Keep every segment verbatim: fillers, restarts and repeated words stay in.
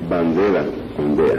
bandera ondea.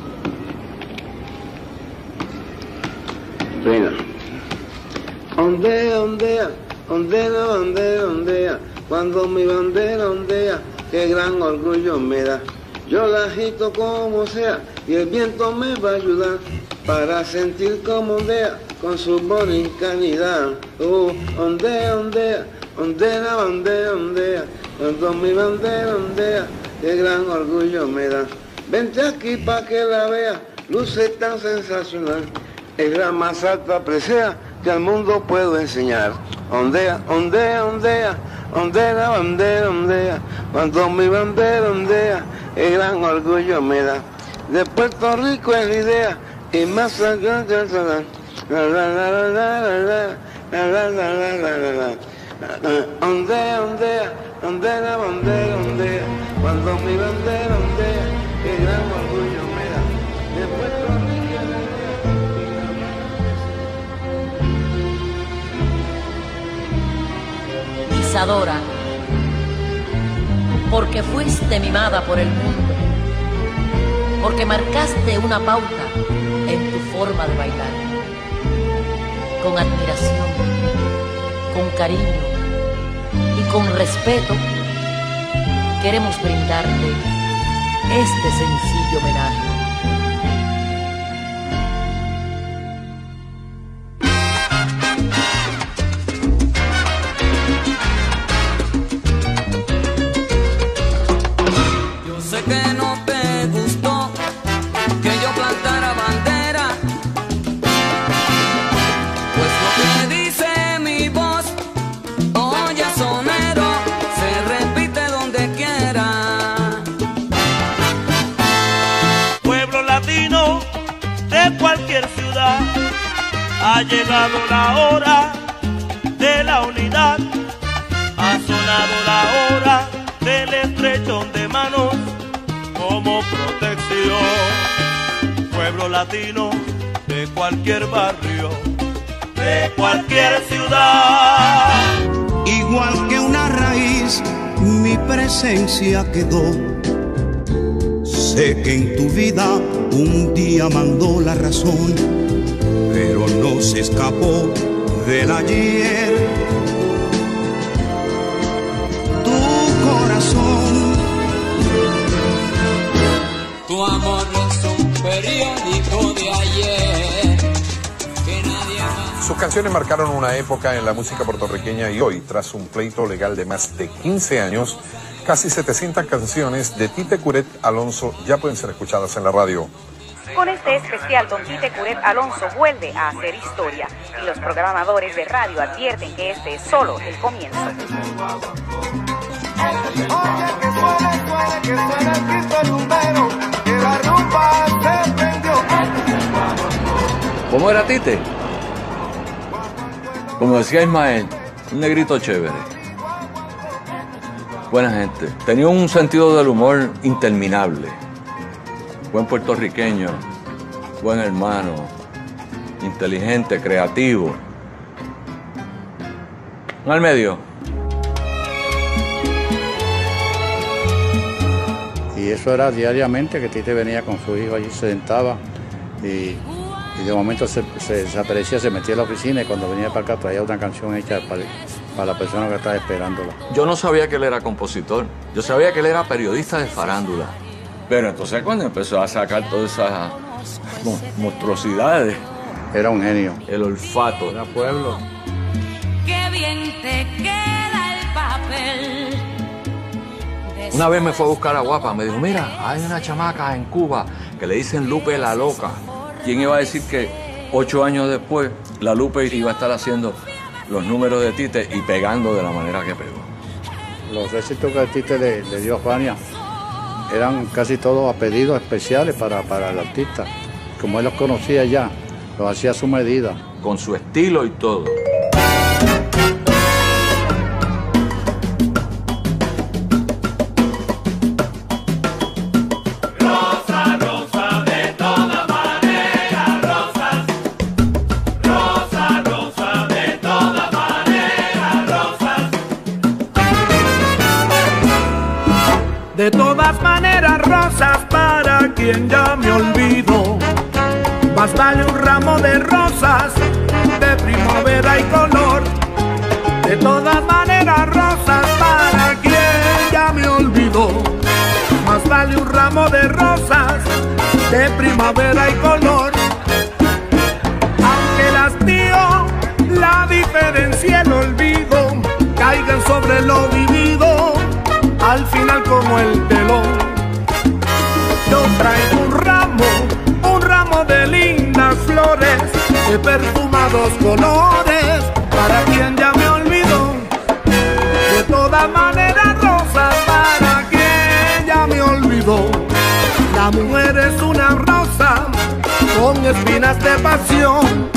Reina. Ondea, ondea, ondea, ondea, ondea, cuando mi bandera ondea, qué gran orgullo me da. Yo la agito como sea y el viento me va a ayudar para sentir como ondea con su bonicanidad. Oh, ondea, ondea, ondea, ondea, ondea, cuando mi bandera ondea, qué gran orgullo me da. Vente aquí pa' que la vea, luce tan sensacional, es la más alta presea que al mundo puedo enseñar. Ondea, ondea, ondea, ondea, bandera, ondea, cuando mi bandera ondea, el gran orgullo me da. De Puerto Rico es la idea, y más allá de la la la la la la la la la la. Ondea, ondea, ondea, bandera, ondea, cuando mi bandera ondea, el gran orgullo me da. De Puerto Rico es la idea. Isadora, porque fuiste mimada por el mundo, porque marcaste una pauta en tu forma de bailar, con admiración, con cariño y con respeto, queremos brindarte este sencillo homenaje. Ha llegado la hora de la unidad, ha sonado la hora del estrechón de manos como protección. Pueblo latino de cualquier barrio, de cualquier ciudad. Igual que una raíz, mi presencia quedó. Sé que en tu vida un día mandó la razón, pero no se escapó del ayer. Tu corazón, tu amor no es un periódico de ayer que nadie más. Sus canciones marcaron una época en la música puertorriqueña y hoy, tras un pleito legal de más de quince años, casi setecientas canciones de Tite Curet Alonso ya pueden ser escuchadas en la radio. Con este especial, don Tite Curet Alonso vuelve a hacer historia y los programadores de radio advierten que este es solo el comienzo. ¿Cómo era Tite? Como decía Ismael, un negrito chévere. Buena gente. Tenía un sentido del humor interminable. Buen puertorriqueño, buen hermano, inteligente, creativo. ¿No al medio? Y eso era diariamente, que Tite venía con su hijo allí, se sentaba y, y de momento se, se desaparecía, se metía en la oficina y cuando venía para acá traía una canción hecha para, para la persona que estaba esperándola. Yo no sabía que él era compositor, yo sabía que él era periodista de farándula. Pero entonces cuando empezó a sacar todas esas monstruosidades, era un genio. El olfato. Era pueblo. Qué bien te queda el papel. Una vez me fue a buscar a Guapa, me dijo, mira, hay una chamaca en Cuba que le dicen Lupe la Loca. ¿Quién iba a decir que ocho años después la Lupe iba a estar haciendo los números de Tite y pegando de la manera que pegó? Los éxitos que Tite le, le dio a Fania eran casi todos a pedidos especiales para, para el artista. Como él los conocía ya, los hacía a su medida. Con su estilo y todo. Rosa, rosa, de toda manera, rosas. Rosa, rosa, de toda manera, rosas. De todas maneras, rosas para quien ya me olvidó. Más vale un ramo de rosas de primavera y color. De todas maneras, rosas para quien ya me olvidó. Más vale un ramo de rosas de primavera y color. Aunque las tío, la diferencia, el olvido, caigan sobre lo vivido, al final como el telón. Yo traigo un ramo, un ramo de lindas flores, de perfumados colores, para quien ya me olvidó. De todas maneras, rosas para quien ya me olvidó. La mujer es una rosa con espinas de pasión.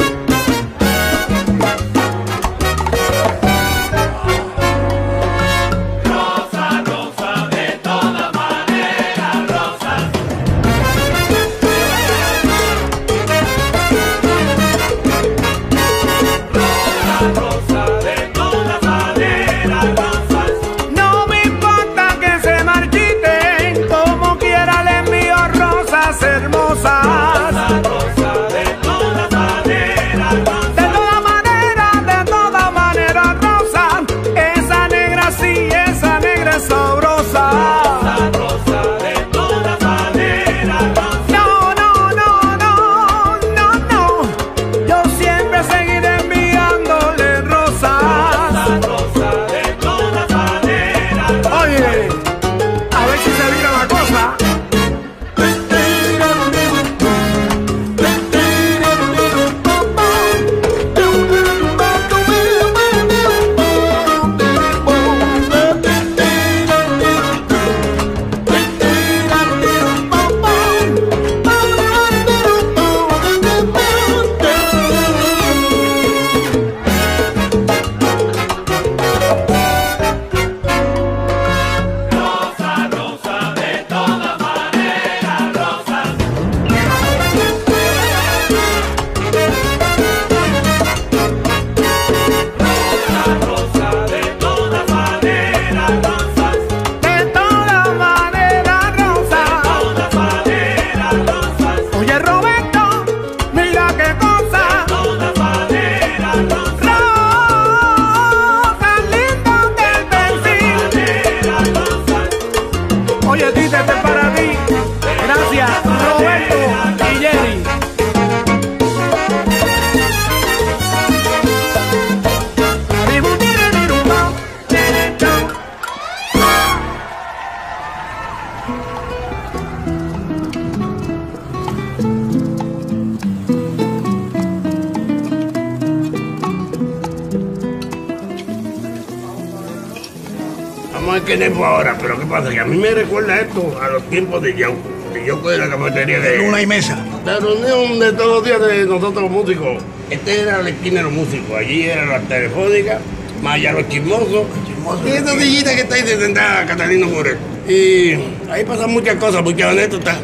Ahora, pero ¿qué pasa? Que a mí me recuerda esto a los tiempos de Yauco, de Yauco de la cafetería de Luna y Mesa. La reunión de todos los días de nosotros los músicos. Este era la esquina de los músicos, allí era la telefónica, más allá los chismosos. Y esta sillita que está ahí sentada Catalina Muret. Y ahí pasan muchas cosas, muchas anécdotas.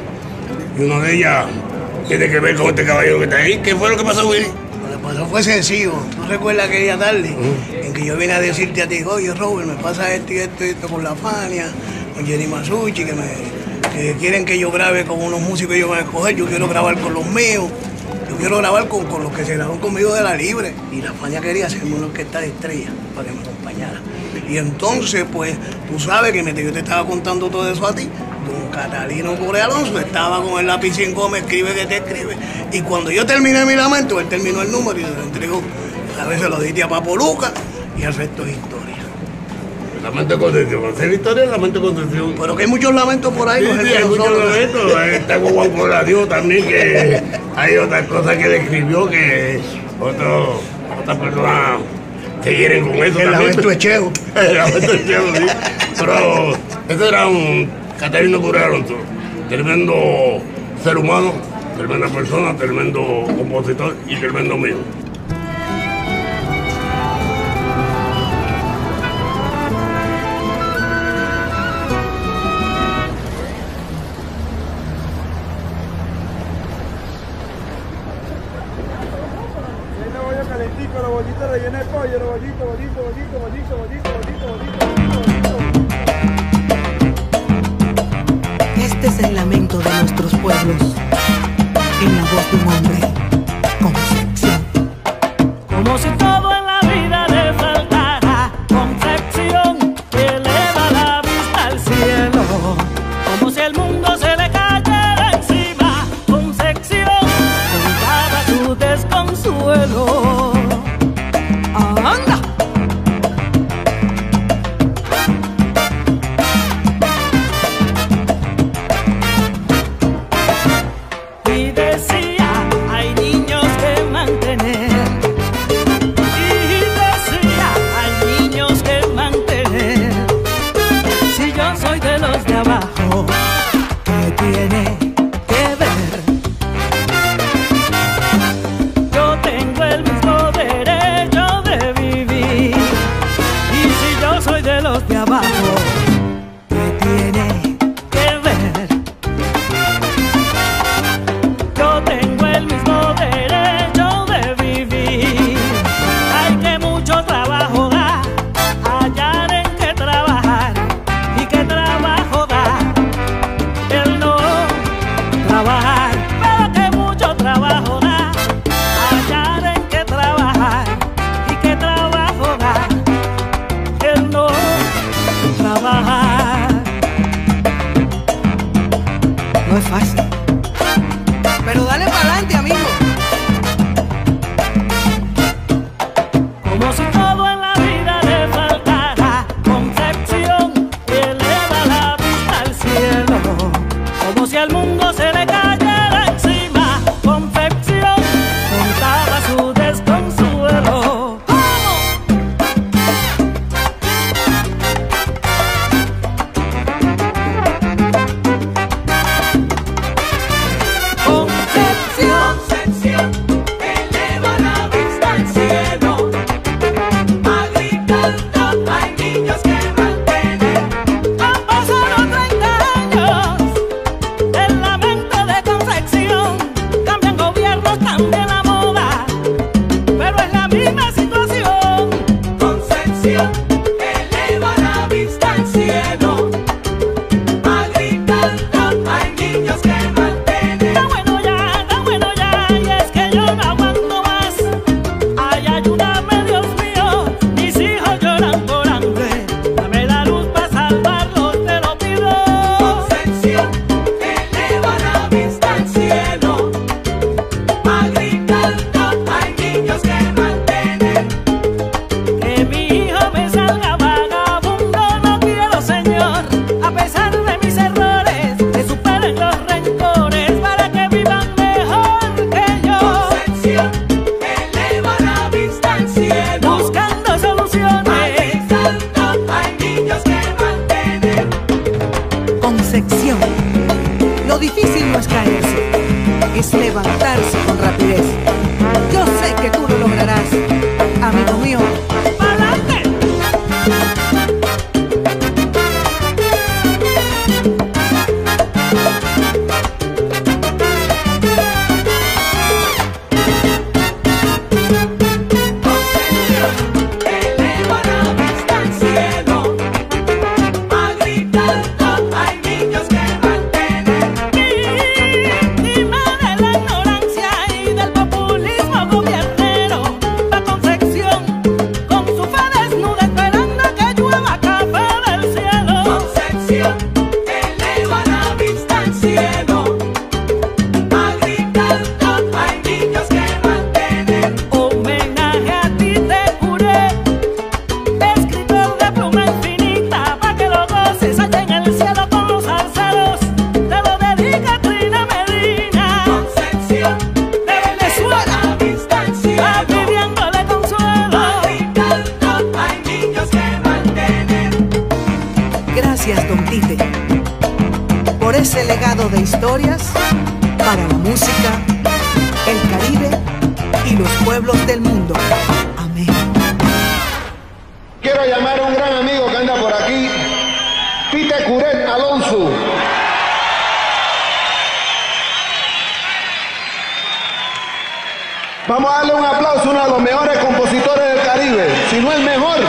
Y una de ellas tiene que ver con este caballero que está ahí. ¿Qué fue lo que pasó, Willy? Lo que pasó fue sencillo. ¿Tú recuerdas aquella tarde uh-huh. en que yo vine a decirte a ti, oye, Robert, me pasa esto y esto y esto con la Fania, con Jenny Masucci, que, me, que quieren que yo grabe con unos músicos que yo voy a escoger, yo quiero grabar con los míos, yo quiero grabar con, con los que se grabaron conmigo de la Libre. Y la Fania quería hacerme una orquesta de estrellas para que me acompañara. Y entonces, pues, tú sabes que yo te estaba contando todo eso a ti. Don Catalino Correa Alonso estaba con el lápiz en goma, escribe que te escribe. Y cuando yo terminé mi lamento, él terminó el número y se lo entregó. A veces lo dije a Papo Luca y el resto es historia. Lamento de Concepción, hacer historia es lamento de Concepción. Pero que hay muchos lamentos por ahí. Sí, sí, hay muchos lamentos. Está Guau por la Dios también, que hay otras cosas que le escribió que otro, otras personas se hieren con eso el también. Lamento es Cheo. El lamento es Cheo, sí. Pero ese era un Catalino Correa Alonso, tremendo ser humano, tremenda persona, tremendo compositor y tremendo amigo. Los bollitos rellenos de pollo, los bollitos, bollitos, bollitos, bollitos, bollitos, bollitos, bollitos, bollitos. pueblos, en la voz de un hombre, Concepción. Como si todo en la vida le faltara, Concepción eleva la vista al cielo. Como si el mundo se le cayera encima, Concepción contaba su desconsuelo. ¡Anda! Y decía, hay niños que mantener. Y decía, hay niños que mantener. Si yo soy de los de abajo, ¿qué tiene que ver? Yo tengo el mismo derecho de vivir. Y si yo soy de los de abajo, ¿qué tiene que ver? Yo tengo el mismo derecho de vivir. Hay que mucho trabajo da, hallar en qué trabajar. Y qué trabajo da el no trabajar. Pero que mucho trabajo da, hallar en qué trabajar. Y qué trabajo da el no trabajar. No es fácil, pero dale para adelante, amigo. Como si todo en la vida le faltara, Concepción eleva la vista al cielo. Como si al mundo se le cayera encima, Concepción contaba su desconsuelo. Concepción, Concepción eleva la vista al cielo. Agritando hay niños que mantener. Han pasado treinta años, el lamento de Concepción. Cambian gobiernos, cambia la moda, pero es la misma situación. Concepción eleva la vista al cielo. Agritando hay niños que mantener. Está bueno ya, está bueno ya, y es que yo no aguanto más. Ay, ayúdame, Dios mío, mis hijos lloran por hambre. Dame la luz para salvarlos, te lo pido. Concepción eleva la vista al cielo. Agritando hay niños que mantener. Que mi hijo me salga vagabundo no quiero, Señor. A pesar de mis errores, que superen los rencores para que vivan mejor que yo. Concepción eleva la vista al cielo. Buscando soluciones. Agritando hay niños que mantener. Concepción. Lo difícil no es caerse, es levantarse con rapidez. Yo sé que tú lo lograrás, amigo mío. ¡Pa'lante! Eleva la vista al cielo. Agritando hay niños que mantener. Víctima de la ignorancia y del populismo gobernero, la Concepción con su fe desnuda esperando que llueva café del cielo. Concepción eleva la vista al cielo. Agritando hay niños que mantener. Homenaje a ti te juré, escritor de pluma infinita, pa' que lo goces allá en el cielo con los arceros. Te lo dedica Trina Medina. Concepción de Venezuela, vista al cielo, pidiéndole consuelo. Agritando hay niños que mantener. Gracias, don Tite, por ese legado de historias para la música, el Caribe y los pueblos del mundo. Amén. Quiero llamar a un gran amigo que anda por aquí, Tite Curet Alonso. Vamos a darle un aplauso a uno de los mejores compositores del Caribe, si no el mejor.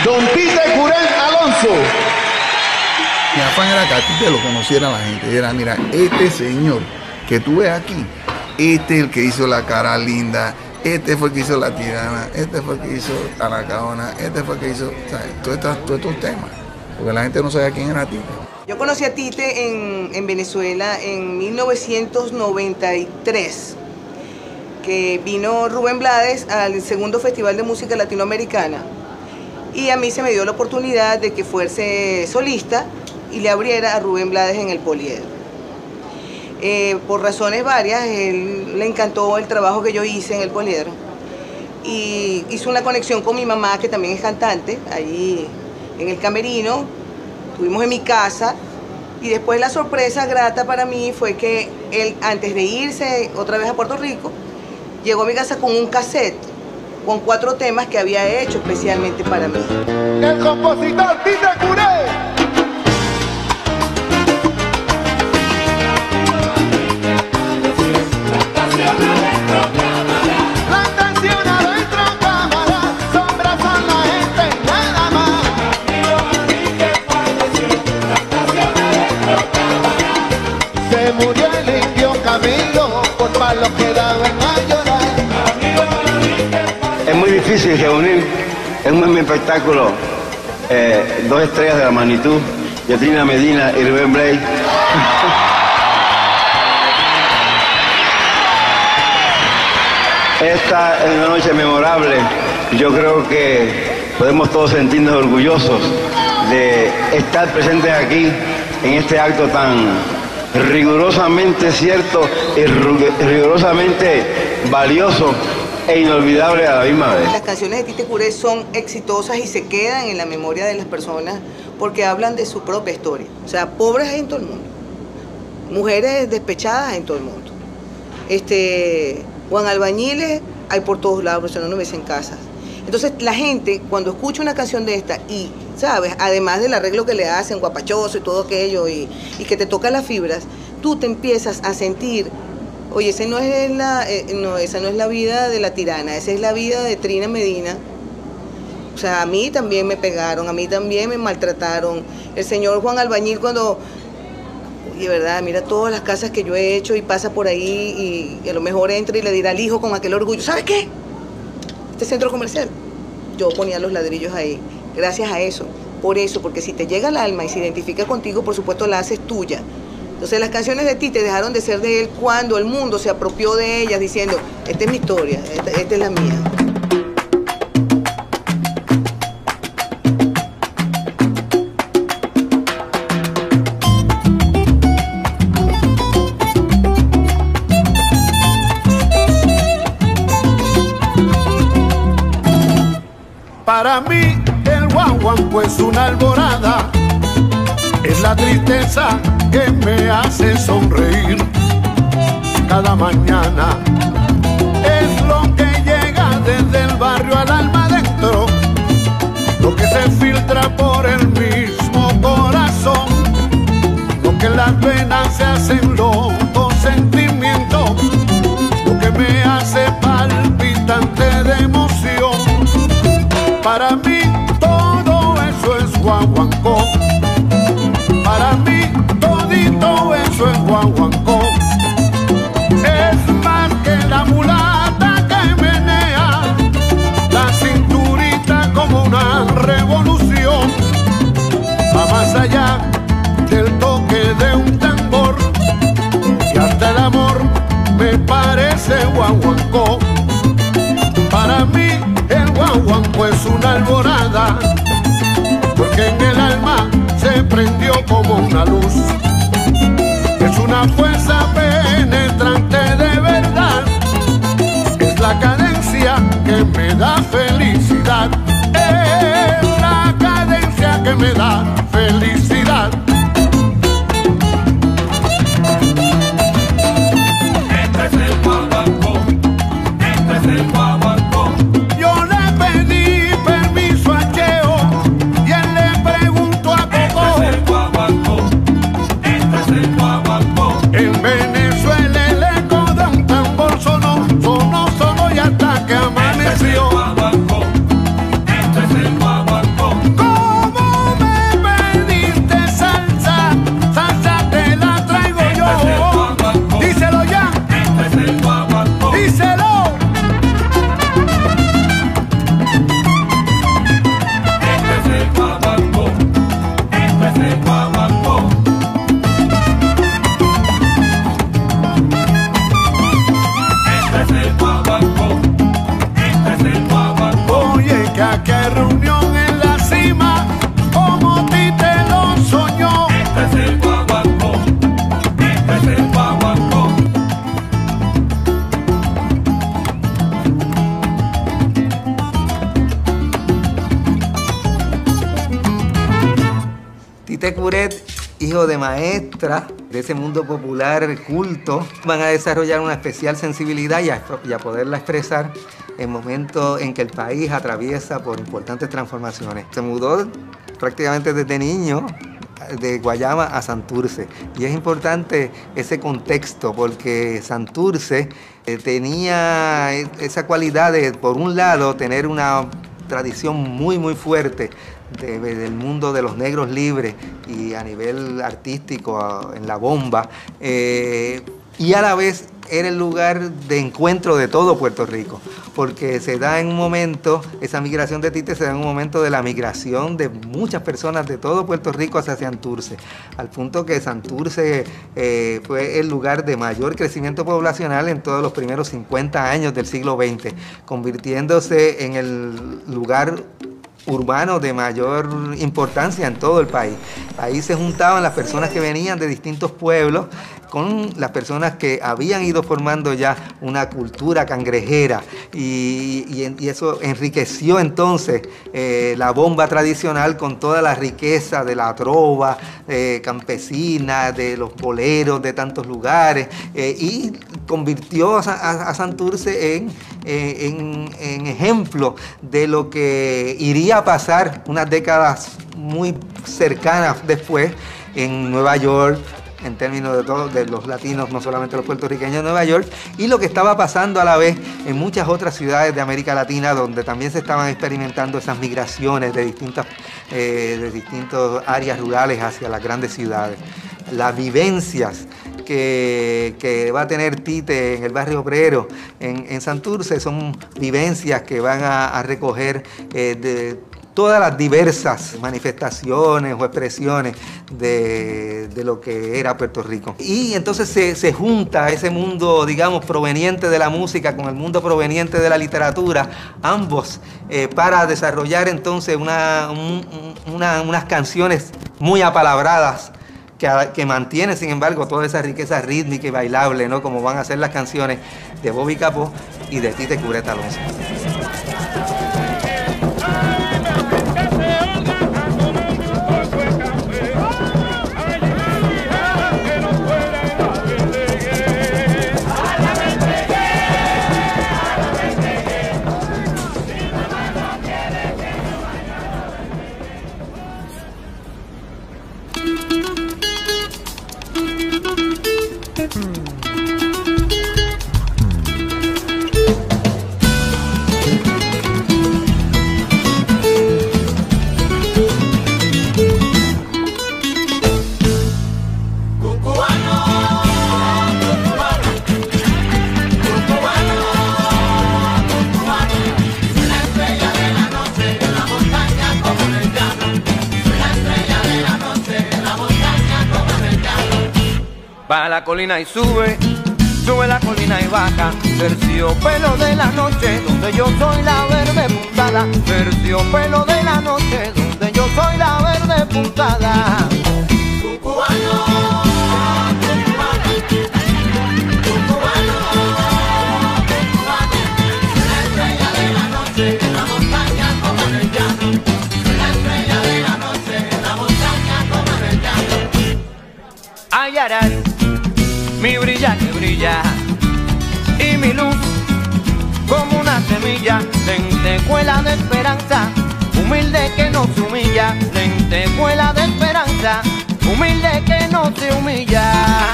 Don Tite Curet Alonso. Mi afán era que a Tite lo conociera la gente. Era, mira, este señor que tú ves aquí, este es el que hizo La Cara Linda, este fue el que hizo La Tirana, este fue el que hizo Anacaona, este fue el que hizo, ¿sabes? Todos estos, todos estos temas. Porque la gente no sabía quién era Tite. Yo conocí a Tite en, en Venezuela en mil novecientos noventa y tres, que vino Rubén Blades al segundo Festival de Música Latinoamericana. Y a mí se me dio la oportunidad de que fuese solista y le abriera a Rubén Blades en el Poliedro. Eh, por razones varias, él le encantó el trabajo que yo hice en el Poliedro y hizo una conexión con mi mamá, que también es cantante, allí en el camerino. Estuvimos en mi casa y después la sorpresa grata para mí fue que él, antes de irse otra vez a Puerto Rico, llegó a mi casa con un cassette con cuatro temas que había hecho especialmente para mí. El compositor Tite Curet. Los que daban a llorar. Es muy difícil reunir en un mismo espectáculo eh, dos estrellas de la magnitud de Trina Medina y Rubén Blades. Esta es una noche memorable. Yo creo que podemos todos sentirnos orgullosos de estar presentes aquí en este acto tan rigurosamente cierto y rigurosamente valioso e inolvidable a la misma vez. Las canciones de Tite Curet son exitosas y se quedan en la memoria de las personas porque hablan de su propia historia. O sea, pobres hay en todo el mundo, mujeres despechadas hay en todo el mundo, este, Juan Albañiles hay por todos lados, pero si no, no ves en casas. Entonces la gente cuando escucha una canción de esta y, ¿sabes? Además del arreglo que le hacen, guapachoso y todo aquello, y, y que te toca las fibras, tú te empiezas a sentir, oye, ese no es la, eh, no, esa no es la vida de La Tirana, esa es la vida de Trina Medina. O sea, a mí también me pegaron, a mí también me maltrataron. El señor Juan Albañil cuando, oye, verdad, mira todas las casas que yo he hecho y pasa por ahí y, y a lo mejor entra y le dirá al hijo con aquel orgullo, ¿sabes qué? Este centro comercial, yo ponía los ladrillos ahí, gracias a eso, por eso, porque si te llega al alma y se identifica contigo, por supuesto la haces tuya. Entonces las canciones de Tite dejaron de ser de él cuando el mundo se apropió de ellas diciendo, esta es mi historia, esta, esta es la mía. Para mí el guaguancó es una alborada, es la tristeza que me hace sonreír cada mañana. Es lo que llega desde el barrio al alma adentro, lo que se filtra por el mismo corazón, lo que en las venas se hacen locos sentimientos, lo que me hace palpitante de emoción. Para mí todo eso es guaguancó. Para mí todito eso es guaguancó. Es más que la mulata que menea la cinturita como una revolución. Va más allá del toque de un tambor y hasta el amor me parece guaguancó. Para mí el guaguancó es una alborada, porque en el alma se prendió como una luz. Es una fuerza penetrante de verdad, es la cadencia que me da felicidad, es la cadencia que me da felicidad. Este es el guaguancó, este es el guaguancó. En Venezuela que hay reunión en la cima, como Tite lo soñó. Este es el guaguancó, este es el guaguancó. Tite Curet, hijo de maestra de ese mundo popular culto, van a desarrollar una especial sensibilidad y a, y a poderla expresar en momentos en que el país atraviesa por importantes transformaciones. Se mudó prácticamente desde niño de Guayama a Santurce, y es importante ese contexto porque Santurce eh, tenía esa cualidad de, por un lado, tener una tradición muy muy fuerte de, de, del mundo de los negros libres y a nivel artístico en la bomba, eh, y a la vez era el lugar de encuentro de todo Puerto Rico, porque se da en un momento, esa migración de Tite se da en un momento de la migración de muchas personas de todo Puerto Rico hacia Santurce, al punto que Santurce eh, fue el lugar de mayor crecimiento poblacional en todos los primeros cincuenta años del siglo veinte, convirtiéndose en el lugar urbano de mayor importancia en todo el país. Ahí se juntaban las personas que venían de distintos pueblos con las personas que habían ido formando ya una cultura cangrejera, y, y, y eso enriqueció entonces eh, la bomba tradicional con toda la riqueza de la trova eh, campesina, de los boleros de tantos lugares, eh, y convirtió a, a, a Santurce en, eh, en, en ejemplo de lo que iría a pasar unas décadas muy cercanas después en Nueva York, en términos de todos, de los latinos, no solamente los puertorriqueños de Nueva York, y lo que estaba pasando a la vez en muchas otras ciudades de América Latina, donde también se estaban experimentando esas migraciones de distintas, eh, de distintas áreas rurales hacia las grandes ciudades. Las vivencias que, que va a tener Tite en el barrio obrero, en, en Santurce, son vivencias que van a, a recoger eh, de todas las diversas manifestaciones o expresiones de, de lo que era Puerto Rico. Y entonces se, se junta ese mundo, digamos, proveniente de la música con el mundo proveniente de la literatura, ambos, eh, para desarrollar entonces una, un, una, unas canciones muy apalabradas, que, que mantienen, sin embargo, toda esa riqueza rítmica y bailable, ¿no? Como van a ser las canciones de Bobby Capó y de Tite Curet Alonso. Va la colina y sube, sube la colina y baja. Terciopelo de la noche, donde yo soy la verde puntada. Terciopelo de la noche, donde yo soy la verde puntada. Cucubano, cucubano, cucubano, cucubano. La estrella de la noche en la montaña como en el llano. La estrella de la noche en la montaña como en el llano. Hallarás mi brilla que brilla y mi luz como una semilla, lentejuela de esperanza, humilde que no se humilla, lentejuela de esperanza, humilde que no se humilla.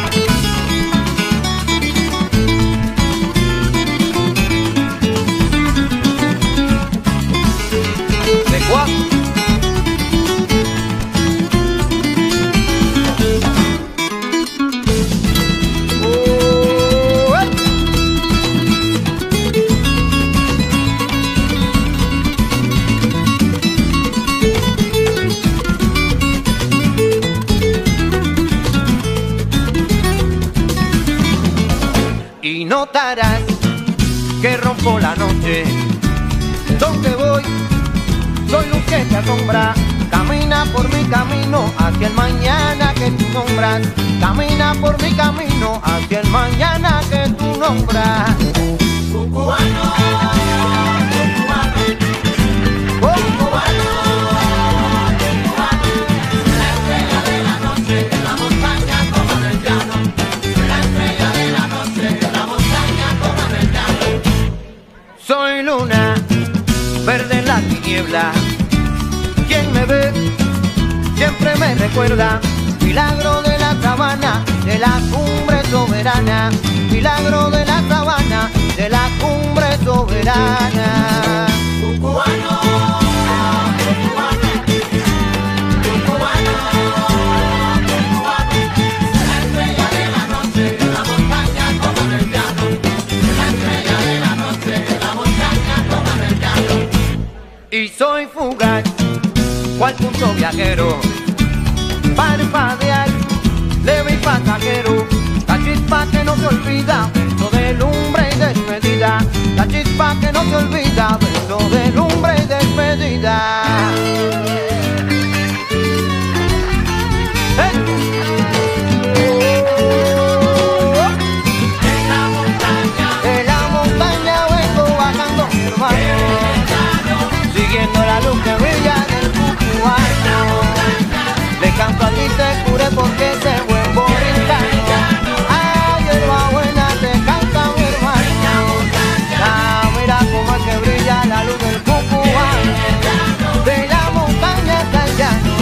¿De cuál? Y notarás que rompo la noche, donde voy soy luz que te asombra. Camina por mi camino hacia el mañana que tú nombras. Camina por mi camino hacia el mañana que tú nombras. Cucubano, cucubano, cucubano, cucubano. La estrella de la noche en la montaña como en el llano. La estrella de la noche en la montaña como en el llano. Soy luna, verde en la tiniebla. Quien me ve siempre me recuerda. Milagro de la sabana, de la cumbre soberana. Milagro de la sabana, de la cumbre soberana. Cucubano, cucubano, cucubano, cucubano. La estrella de la noche en la montaña como en el llano. La estrella de la noche en la montaña como en el llano. Y soy fugaz, cual punto viajero, parpadear, leve y pasajero, la chispa que no se olvida, beso de lumbre y despedida, la chispa que no se olvida, beso de lumbre y despedida. ¡Eh! En la montaña, de la montaña vengo bajando, hermano, siguiendo la luz que brilla del cucubano. Le canto a ti te curé porque ese buen boricano. Ay, hierba buena te canta mi hermano. Ah, mira cómo es que brilla la luz del cucubano. De la montaña hasta el llano.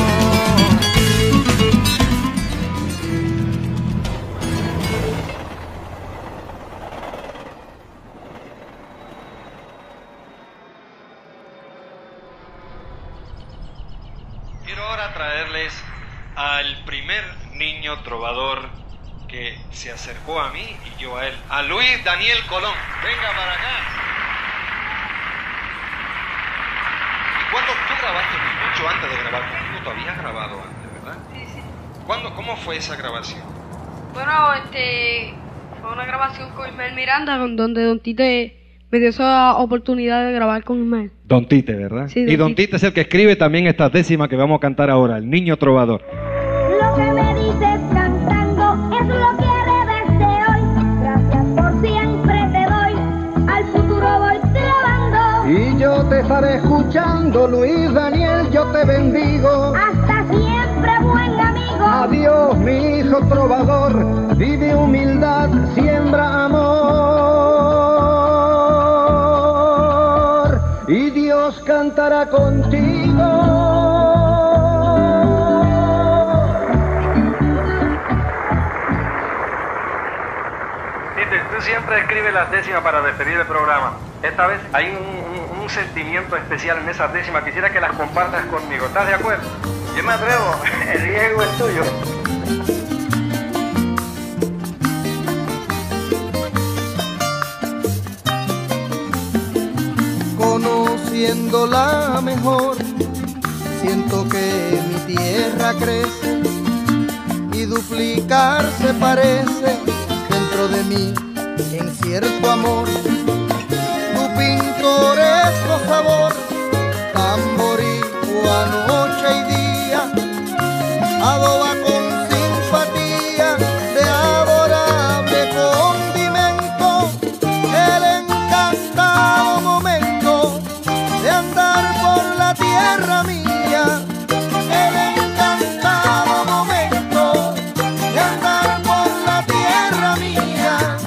Quiero ahora traerles al primer niño trovador que se acercó a mí y yo a él, a Luis Daniel Colón. Venga para acá. ¿Y cuándo tú grabaste mucho antes de grabar conmigo? Tú habías grabado antes, ¿verdad? Sí, sí. ¿Cuándo, ¿Cómo fue esa grabación? Bueno, este, fue una grabación con Ismael Miranda, con- donde Don Tite me dio esa oportunidad de grabar con Ismael. Don Tite, ¿verdad? Sí, y Don Don Tite. Tite es el que escribe también esta décima que vamos a cantar ahora, El Niño Trovador. Lo que me dices cantando es lo que haré desde hoy. Gracias por siempre te doy, al futuro voy trabando. Y yo te estaré escuchando, Luis Daniel, yo te bendigo. Hasta siempre, buen amigo. Adiós, mi hijo trovador, vive humildad, siembra amor. Y Dios cantará contigo. Tite, tú siempre escribes las décimas para despedir el programa. Esta vez hay un, un- un sentimiento especial en esas décimas. Quisiera que las compartas conmigo. ¿Estás de acuerdo? Yo me atrevo. El riesgo es tuyo. Conociéndola mejor, siento que mi tierra crece y duplicarse parece dentro de mí en cierto amor. Tu pintoresco sabor, tan boricua noche y día, adoba con simpatía de adorable condimento el encantado momento de andar por la tierra mía. El encantado momento de andar por la tierra mía.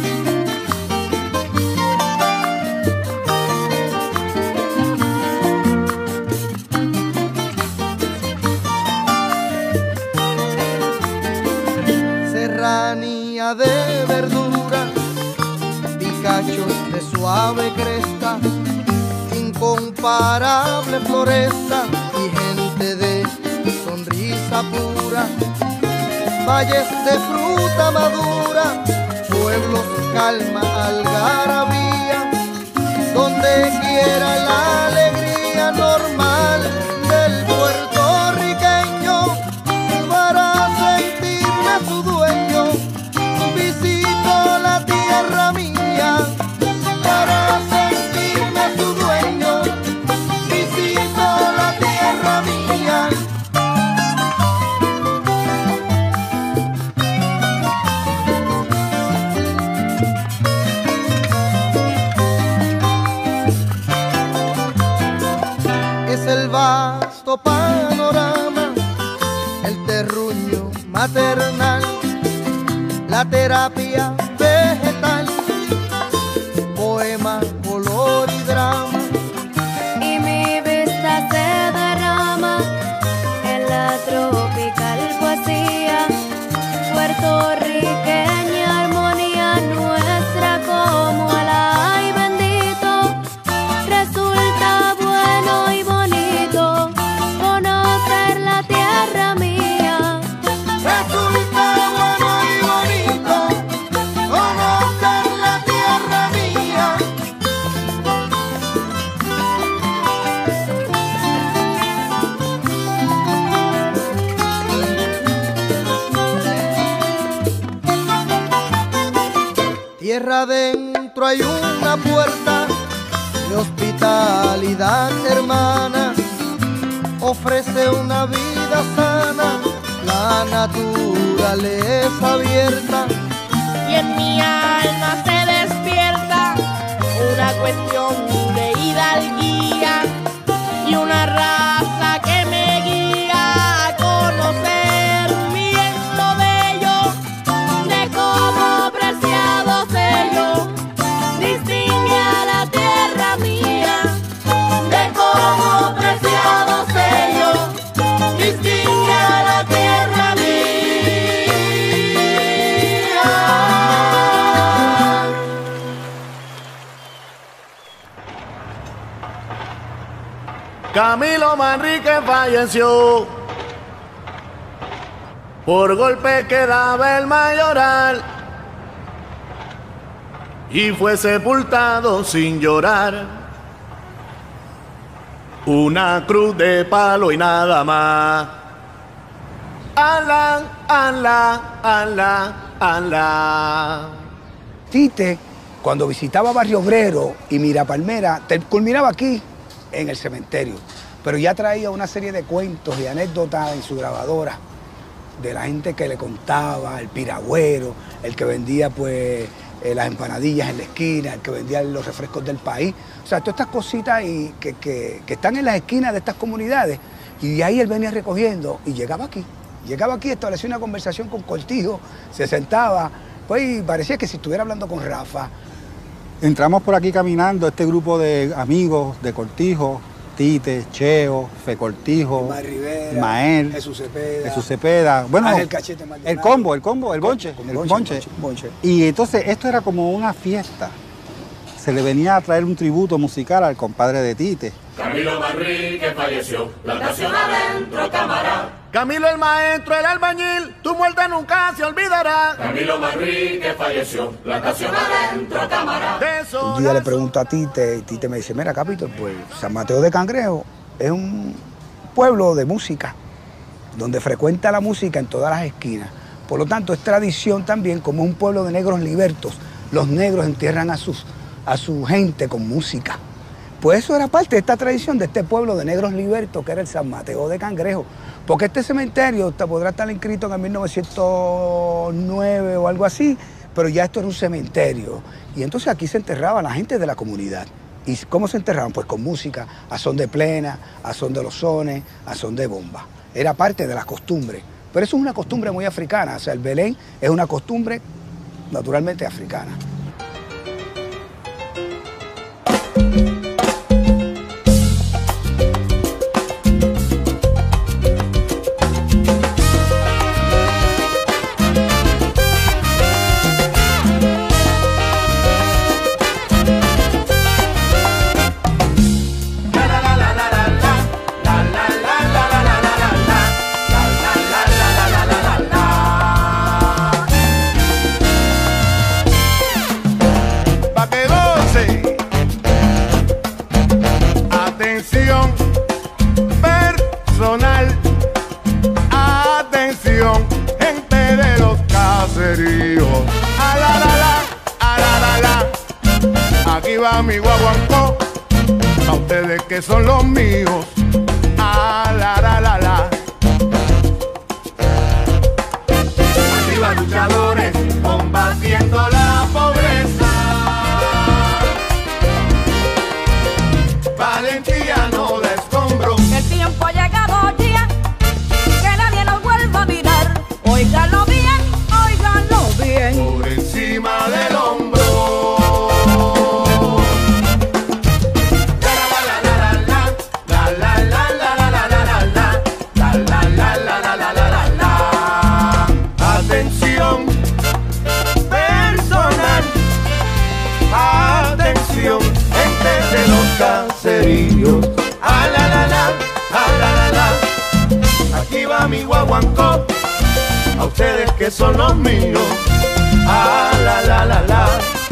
Serranía de verdura, picachos de suave cresta, incomparable floresta y gente de sonrisa pura, valles de fruta madura, pueblos calma, algarabía, donde quiera la alegría normal del puertorriqueño, para sentirme su dueño, visito la tierra mía, para sentirme su dueño, visito maternal, la terapia vegetal, poema, color y drama. Y mi vista se derrama en la tropical poesía puertorriqueña, armonía nuestra como el ay bendito. Resulta bueno y bonito conocer la tierra mía. Resulta bueno y bonito conocer la tierra mía. Tierra adentro hay una puerta de hospitalidad hermana, ofrece una vida sana, la naturaleza abierta. Y en mi alma se despierta una cuestión de hidalguía y una raza que me guía a conocer bien lo bello de cómo preciado sello distingue a la tierra mía, de cómo preciado sello distingue a la tierra mía. Camilo Manrique falleció por golpe que daba el mayoral y fue sepultado sin llorar. Una cruz de palo y nada más. Alá, alá, alá, alá. Tite, cuando visitaba Barrio Obrero y Mirapalmera, te- culminaba aquí, en el cementerio. Pero ya traía una serie de cuentos y anécdotas en su grabadora de la gente que le contaba, el piragüero, el que vendía pues eh, las empanadillas en la esquina, el que vendía los refrescos del país. O sea, todas estas cositas y que, que, que están en las esquinas de estas comunidades. Y de ahí él venía recogiendo y llegaba aquí. Llegaba aquí, establecía una conversación con Cortijo, se sentaba, pues y parecía que si estuviera hablando con Rafa. Entramos por aquí caminando, este grupo de amigos de Cortijo, Tite, Cheo, Fe Cortijo, Omar Rivera, Mael, Jesús Cepeda, Jesús Cepeda, bueno, Ángel Cachete Maldonado. el combo, el combo, el bonche, Como el bonche, bonche. bonche, bonche. Y entonces esto era como una fiesta. Se le venía a traer un tributo musical al compadre de Tite. Camilo Manrique falleció, plantación adentro, cámara. Camilo el maestro, el albañil, tu muerte nunca se olvidará. Camilo Manrique falleció, plantación adentro, cámara. Un día le pregunto a Tite y Tite me dice, mira, Capito, pues San Mateo de Cangrejo es un pueblo de música, donde frecuenta la música en todas las esquinas. Por lo tanto, es tradición también, como es un pueblo de negros libertos, los negros entierran a, sus, a su gente con música. Pues eso era parte de esta tradición de este pueblo de negros libertos, que era el San Mateo de Cangrejo. Porque este cementerio te podrá estar inscrito en el mil novecientos nueve o algo así, pero ya esto era un cementerio. Y entonces aquí se enterraba la gente de la comunidad. ¿Y cómo se enterraban? Pues con música, a son de plena, a son de los sones, a son de bomba. Era parte de las costumbres. Pero eso es una costumbre muy africana. O sea, el Belén es una costumbre naturalmente africana. Pa' que goce. Atención personal. Atención, gente de los caseríos. A la la la, a la la la. Aquí va mi guaguancó. A ustedes que son los míos. A la la la la. Arriba luchadores, combatiendo la pobreza. Valentía no la escombro. El tiempo ha llegado ya, que nadie nos vuelva a mirar. Oiga guaguancó, a ustedes que son los míos. Ah, la, la, la, la.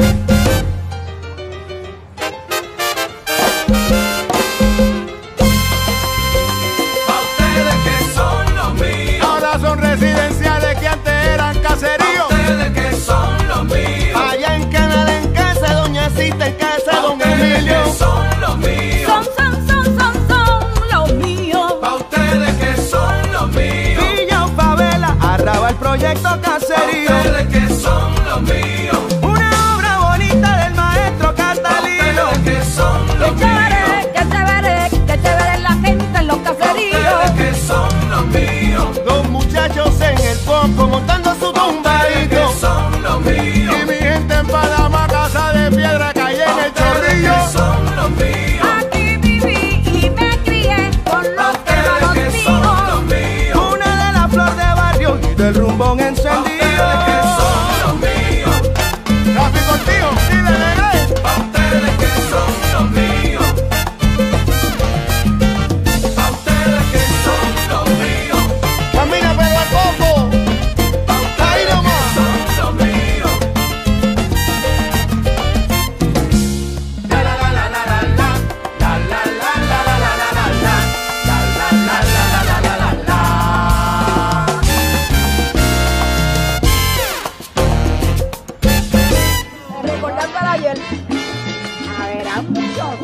A ustedes que son los míos. Ahora son residenciales que antes eran caseríos. A ustedes que son los míos. Allá en Canadá, en casa de Doña Cita, en casa de Don Emilio. Emilio. Son los míos. Son, son, son, son, son los míos. Pa' ustedes que son los míos. Villa o favela, arraba el proyecto caserío. Pa' ustedes que son los míos. Una obra bonita del maestro Catalino. Pa' ustedes que son Que los míos. chévere, que chévere, que chévere la gente en los Pa' caseríos. ustedes que son los míos. Dos muchachos en el poco montando su Pa' ustedes tumbadito. que son los míos. Y mi gente en Panamá, casa de piedra, calle en el chorrillo. Que son los míos. Aquí viví y me crié con los que no Que los son míos. los míos. Una de la flor de barrio y del rumbón encendido. Que son los míos. Rafi contigo, dile legal. Pa' ustedes que son los míos. Pa' ustedes que son los míos. Camina Pedro al Coco. Ahí nomás. Son los míos. La la la la la la la. La la la la la la la la la. La la la la la la la la la. Recordar para ayer. A ver, a muchos.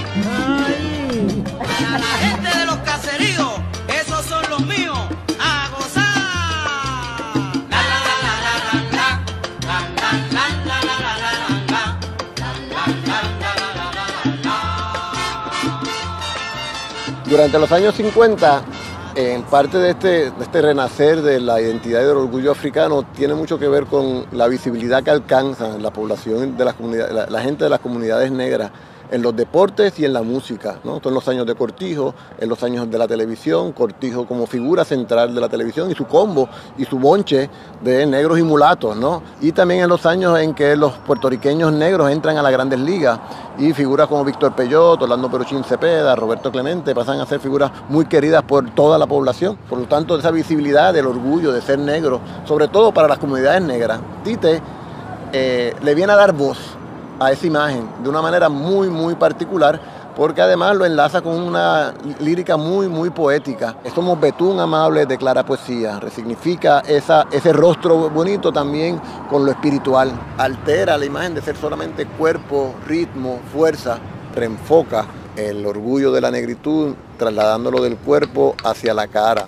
Para la gente de los caseríos, esos son los míos, a gozar. La la la la la la la, la la la la la la la la, la la la la la la la. Durante los años cincuenta, en parte de este, de este renacer de la identidad y del orgullo africano, tiene mucho que ver con la visibilidad que alcanza la población de las comunidades, la, la gente de las comunidades negras en los deportes y en la música, ¿no? Son los años de Cortijo, en los años de la televisión, Cortijo como figura central de la televisión y su combo y su bonche de negros y mulatos, ¿no? Y también en los años en que los puertorriqueños negros entran a las grandes ligas y figuras como Víctor Peyot, Orlando Peruchín Cepeda, Roberto Clemente pasan a ser figuras muy queridas por toda la población. Por lo tanto, esa visibilidad del orgullo de ser negro, sobre todo para las comunidades negras, Tite eh, le viene a dar voz a esa imagen de una manera muy, muy particular, porque además lo enlaza con una lírica muy, muy poética. Somos betún amable de clara poesía, resignifica esa, ese rostro bonito también con lo espiritual. Altera la imagen de ser solamente cuerpo, ritmo, fuerza, reenfoca el orgullo de la negritud, trasladándolo del cuerpo hacia la cara.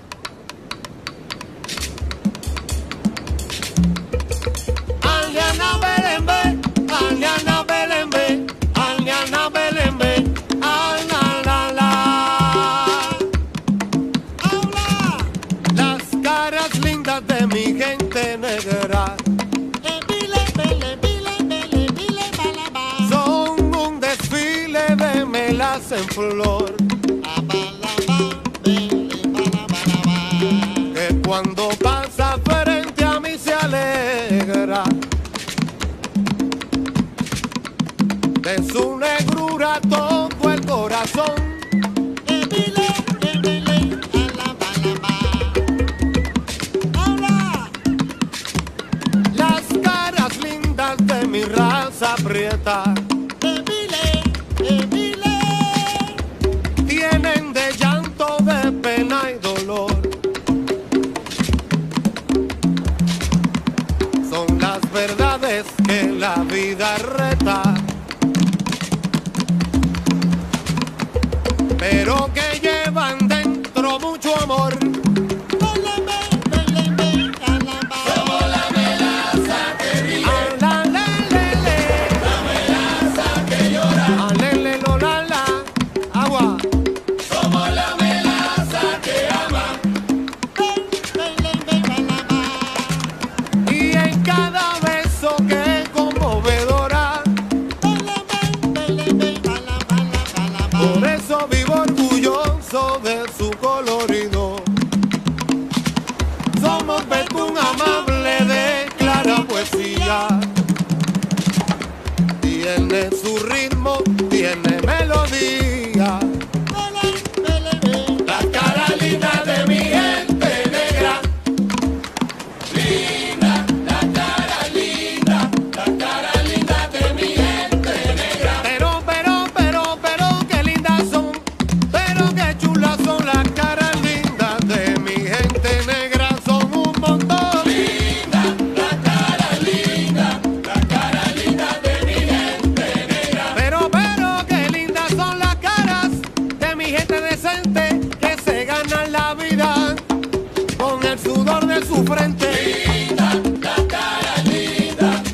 Aliana Belembe, Aliana Belembe, Aliana Belembe, ala la la. Habla las caras lindas de mi gente negra. Son un desfile de melas en flor. Que cuando pasa frente a mí se alegra. De su negrura todo el corazón. Habla las caras lindas de mi raza prieta. Tienen de llanto, de pena y dolor. Son las verdades que la vida reta, pero que llevan dentro mucho amor. Somos la melaza que ríe. La, la, le, le. La melaza que llora. Ah, le, le, lo, la, la. Agua. Somos la melaza que ama. Y en cada beso que es conmovedora. Por eso vivo orgulloso de su colorido. Somos betún amable de clara poesía. Tiene su ritmo, tiene melodía. La cara linda de mi gente negra. su frente. Linda, la cara es linda.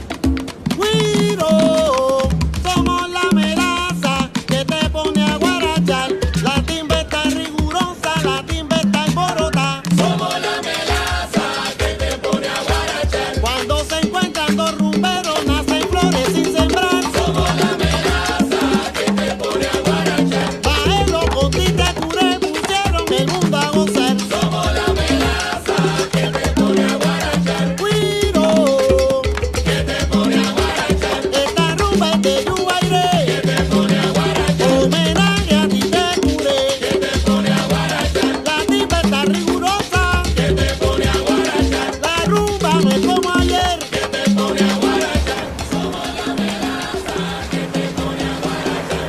Guiro, somos la melaza que te pone a guarachar. La timba está rigurosa, la timba está emborota. Somos la melaza que te pone a guarachar. Cuando se encuentran dos rumberos, nacen flores sin sembrar. Somos la melaza que te pone a guarachar. Baelo con Tite Curé, pusieron el mundo a gozar. Somos la melaza que te pone a guarachar. Guiro, Que te pone a guarachar. esta rumba es de Yubairé. Que te pone a guarachar. Homenaje a Tite Curé. Que te pone a guarachar. La timba está rigurosa. Que te pone a guarachar. La rumba no es como ayer. Que te pone a guarachar. Somos la melaza que te pone a guarachar.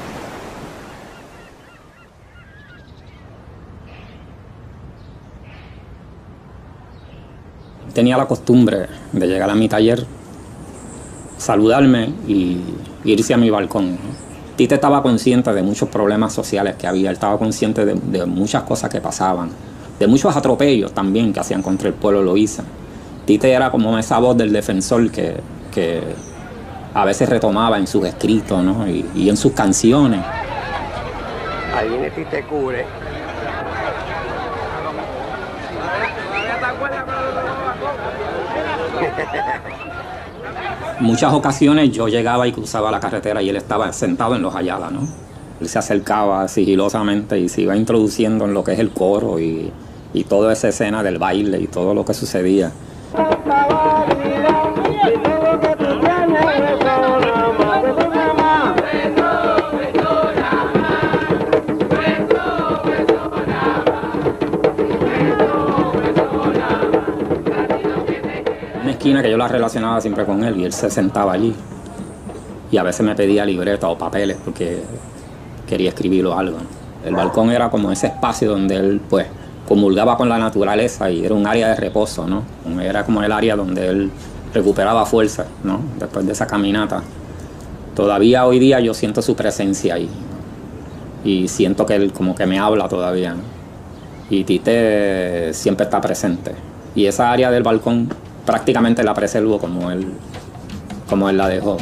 Tenía la costumbre de llegar a mi taller, saludarme y irse a mi balcón, ¿no? Tite estaba consciente de muchos problemas sociales que había, él estaba consciente de, de muchas cosas que pasaban, de muchos atropellos también que hacían contra el pueblo loíza. Tite era como esa voz del defensor que, que a veces retomaba en sus escritos, ¿no? y, y en sus canciones. Ahí viene Tite Curé. Muchas ocasiones yo llegaba y cruzaba la carretera y él estaba sentado en los Ayala, ¿no? Él se acercaba sigilosamente y se iba introduciendo en lo que es el coro y, y toda esa escena del baile y todo lo que sucedía. Una esquina que yo la relacionaba siempre con él y él se sentaba allí y a veces me pedía libreta o papeles porque quería escribir o algo, ¿no? El balcón era como ese espacio donde él pues comulgaba con la naturaleza y era un área de reposo, ¿no? Era como el área donde él recuperaba fuerza, ¿no? Después de esa caminata. Todavía hoy día yo siento su presencia ahí, ¿no? Y siento que él como que me habla todavía, ¿no? Y Tite siempre está presente y esa área del balcón prácticamente la preservo como él, como él la dejó.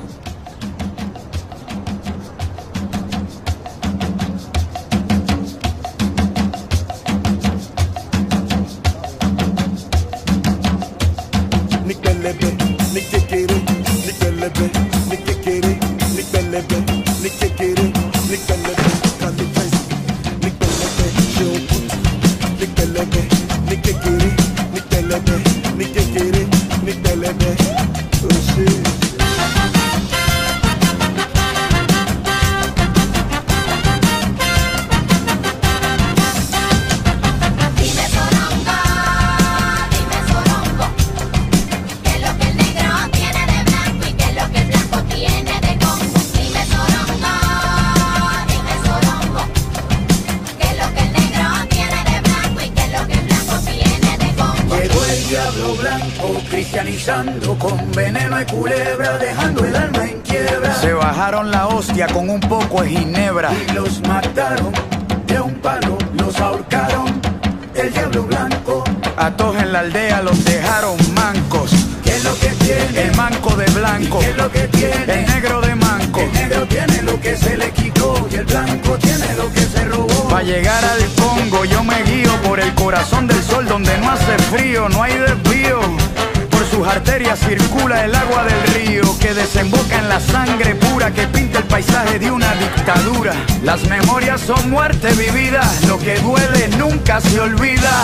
Cristianizando con veneno y culebra, dejando el alma en quiebra. Se bajaron la hostia con un poco de ginebra y los mataron de un palo, los ahorcaron. El diablo blanco a todos en la aldea los dejaron mancos. ¿Qué es lo que tiene? El manco de blanco. ¿Qué es lo que tiene? El negro de manco. El negro tiene lo que se le quitó y el blanco tiene lo que se robó. Pa' llegar al Congo yo me guío por el corazón del sol donde no hace frío, no hay desvío. Sus arterias circula el agua del río que desemboca en la sangre pura que pinta el paisaje de una dictadura. Las memorias son muerte vivida, lo que duele nunca se olvida.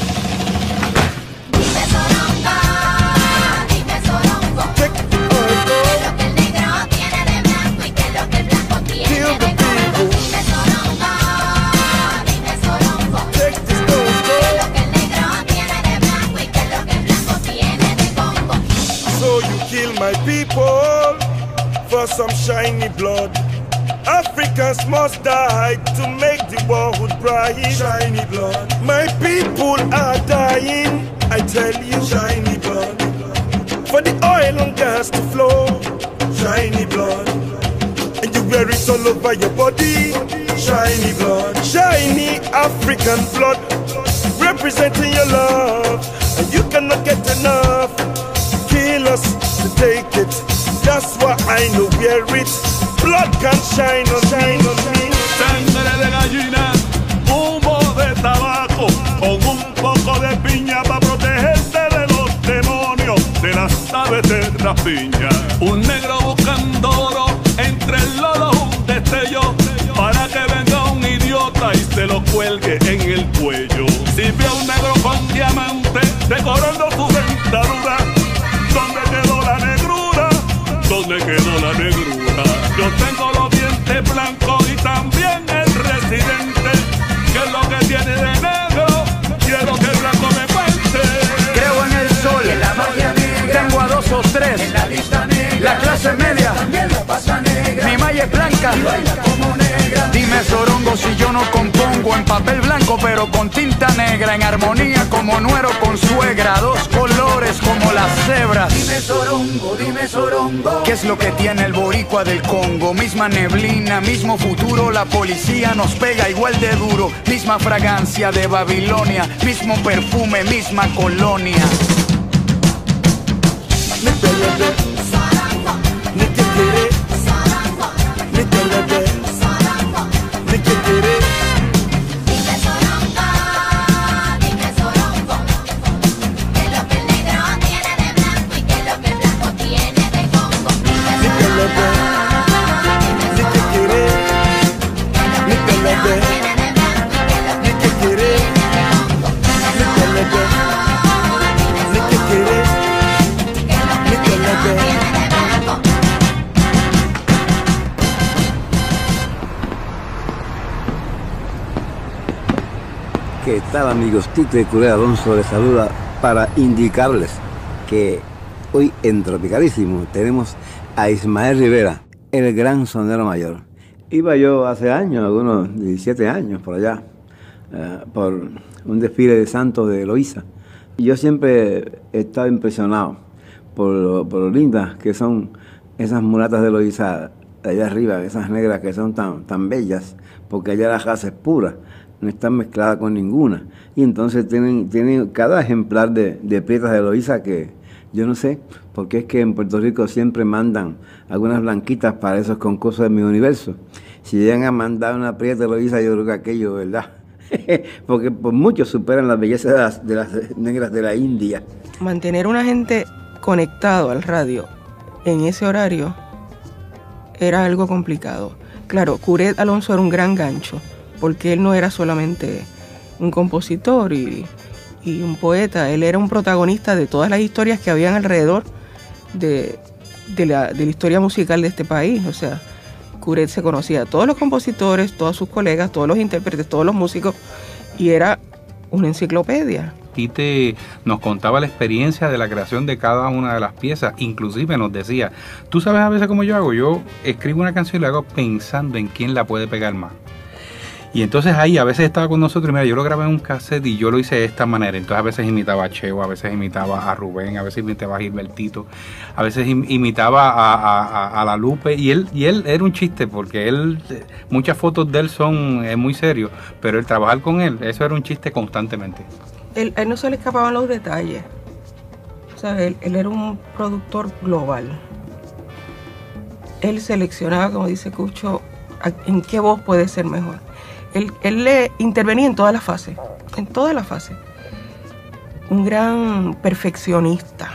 Dime Sorongo, dime Sorongo, ¿qué es lo que el negro tiene de blanco y qué es lo que el blanco tiene de Congo? Dime Sorongo, dime Sorongo, ¿qué es lo que el negro tiene de blanco y qué es lo que el blanco tiene de Congo? So you kill my people for some shiny blood. Africans must die to make the world bright. Shiny blood. My people are dying, I tell you. Shiny blood. For the oil and gas to flow. Shiny blood. And you wear it all over your body. Shiny blood. Shiny African blood. Representing your love. and you cannot get enough. Kill us to take it. That's why I know we're rich. Blood can shine on shine on me. Sangre de gallina, humo de tabaco, con un poco de piña para protegerte de los demonios de las aves de rapiña. Un negro buscando oro entre el lodo, un destello para que venga un idiota y se lo cuelgue en el cuello. Si ve a un negro con diamante decorando su dentadura, ¿dónde quedó la negrura? ¿Dónde quedó la negrura? Yo tengo los dientes blancos y también el residente. ¿Qué es lo que tiene de negro? Quiero que el blanco me cuente. Creo en el sol, en la magia negra. Tengo a dos o tres, en la lista negra. La clase media, también la pasa negra. Mi malla es blanca, y baila como negra. Dime Sorongo si yo no compongo en papel blanco pero con tinta negra. En armonía como nuero con suegra. Dos colores como las cebras. Dime Sorongo, dime Sorongo, ¿qué es lo que tiene el boricua del Congo? Misma neblina, mismo futuro. La policía nos pega igual de duro. Misma fragancia de Babilonia. Mismo perfume, misma colonia. ¿Qué tal, amigos? Tito y Curé Alonso les saluda para indicarles que hoy en Tropicalísimo tenemos a Ismael Rivera, el gran sonero mayor. Iba yo hace años, algunos diecisiete años por allá, uh, por un desfile de santos de Eloísa. Y yo siempre he estado impresionado por lo, por lo lindas que son esas mulatas de Eloísa de allá arriba, esas negras que son tan, tan bellas, porque allá la raza es pura, no están mezcladas con ninguna. Y entonces tienen, tienen cada ejemplar de, de prietas de Eloísa que yo no sé, porque es que en Puerto Rico siempre mandan algunas blanquitas para esos concursos de mi universo. Si llegan a mandar una prieta de Eloísa, yo creo que aquello, ¿verdad? Porque por mucho superan la belleza de las, de las negras de la India. Mantener una gente conectado al radio en ese horario era algo complicado. Claro, Curet Alonso era un gran gancho, porque él no era solamente un compositor y, y un poeta, él era un protagonista de todas las historias que habían alrededor de, de, la, de la historia musical de este país. O sea, Curet se conocía a todos los compositores, todos sus colegas, todos los intérpretes, todos los músicos, y era una enciclopedia. Tite nos contaba la experiencia de la creación de cada una de las piezas, inclusive nos decía, tú sabes a veces cómo yo hago, yo escribo una canción y la hago pensando en quién la puede pegar más. Y entonces ahí a veces estaba con nosotros y mira, yo lo grabé en un cassette y yo lo hice de esta manera. Entonces a veces imitaba a Cheo, a veces imitaba a Rubén, a veces imitaba a Gilbertito, a veces imitaba a, a, a la Lupe. Y él, y él era un chiste porque él, muchas fotos de él son eh, muy serios, pero el trabajar con él, eso era un chiste constantemente. Él, él no se le escapaban los detalles. O sea, él, él era un productor global. Él seleccionaba, como dice Cucho, en qué voz puede ser mejor. Él, él le intervenía en todas las fases, en todas las fases. Un gran perfeccionista,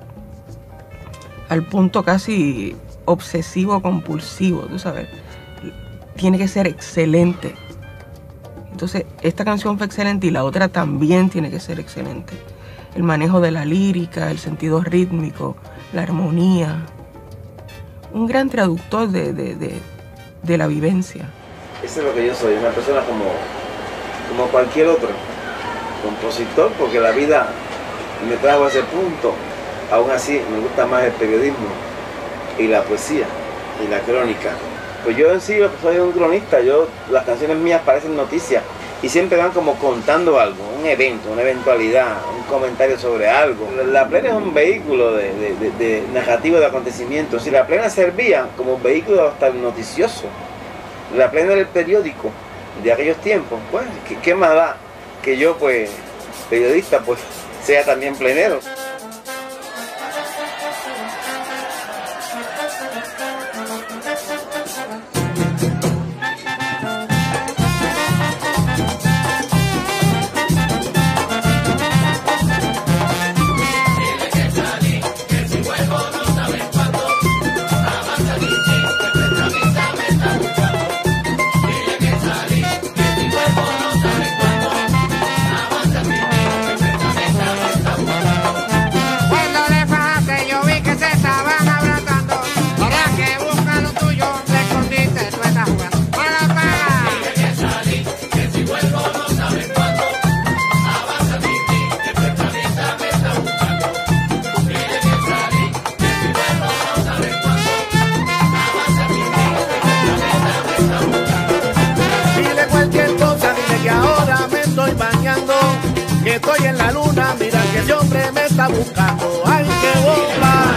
al punto casi obsesivo-compulsivo, tú sabes. Tiene que ser excelente. Entonces, esta canción fue excelente y la otra también tiene que ser excelente. El manejo de la lírica, el sentido rítmico, la armonía. Un gran traductor de, de, de, de la vivencia. Eso es lo que yo soy, una persona como, como cualquier otro, compositor, porque la vida me trajo a ese punto. Aún así, me gusta más el periodismo y la poesía y la crónica. Pues yo en sí soy un cronista, yo, las canciones mías parecen noticias y siempre van como contando algo, un evento, una eventualidad, un comentario sobre algo. La plena es un vehículo de, de, de, de narrativo de acontecimientos. Si la plena servía como un vehículo hasta el noticioso, la plena del periódico de aquellos tiempos, pues, ¿qué, qué más da que yo, pues, periodista, pues, sea también plenero. Que estoy en la luna, mira que ese hombre me está buscando. ¡Ay, qué bomba!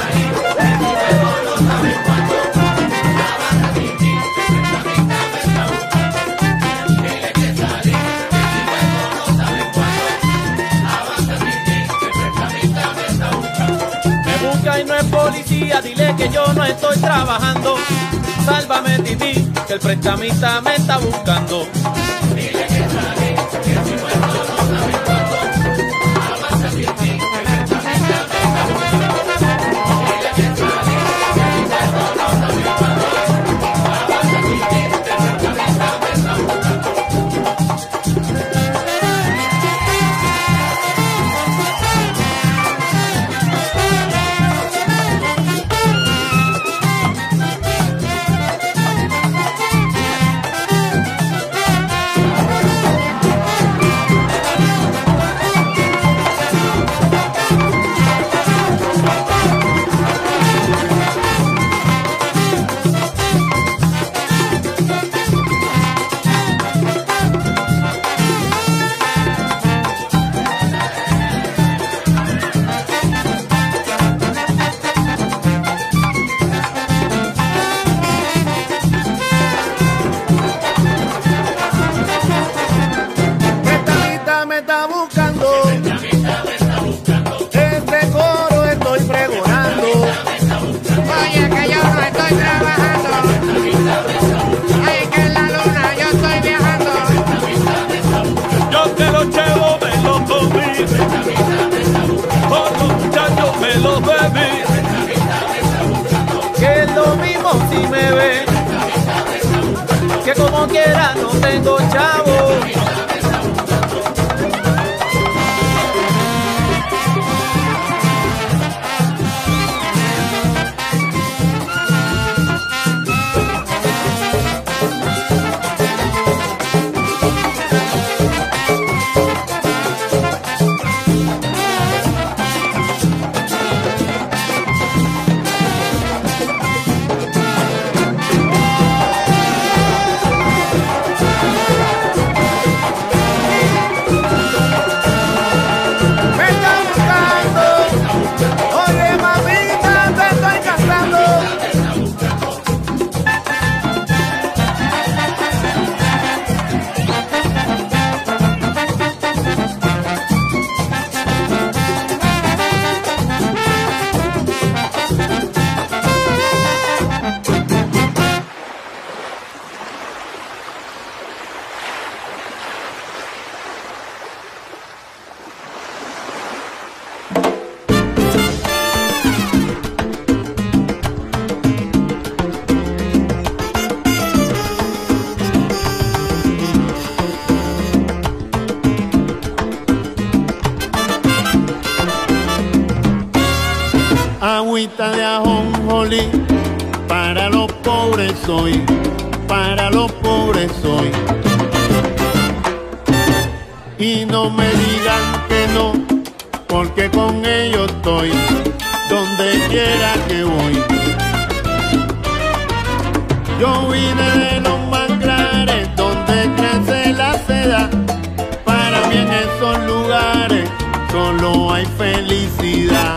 Me busca y no es policía, dile que yo no estoy trabajando. Sálvame, Titi, que el prestamista me está buscando. Dile que salí, que si vuelvo no sabe cuándo. Avanza sin ti, que el prestamista me está buscando. Dile que salí, que si vuelvo no sabe cuándo. Avanza sin ti, que el prestamista me está buscando. Si me ve, que como quiera no tengo chavo. Agüita de ajonjolí, para los pobres soy, para los pobres soy. Y no me digan que no, porque con ellos estoy, donde quiera que voy. Yo vine de los manglares, donde crece la seda, para mí en esos lugares solo hay felicidad.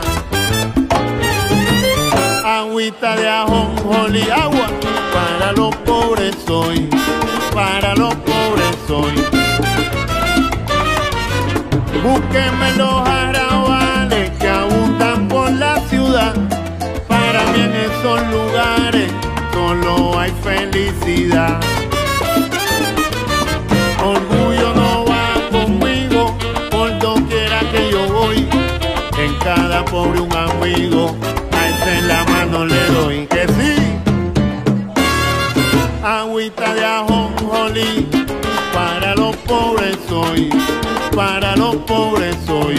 Agüita de ajonjolí, agua, para los pobres soy, para los pobres soy. Búsquenme los jaraos esos lugares solo hay felicidad. Orgullo no va conmigo, por doquiera que yo voy. En cada pobre un amigo, a ese en la mano le doy. Que sí, agüita de ajonjolí, para los pobres soy, para los pobres soy.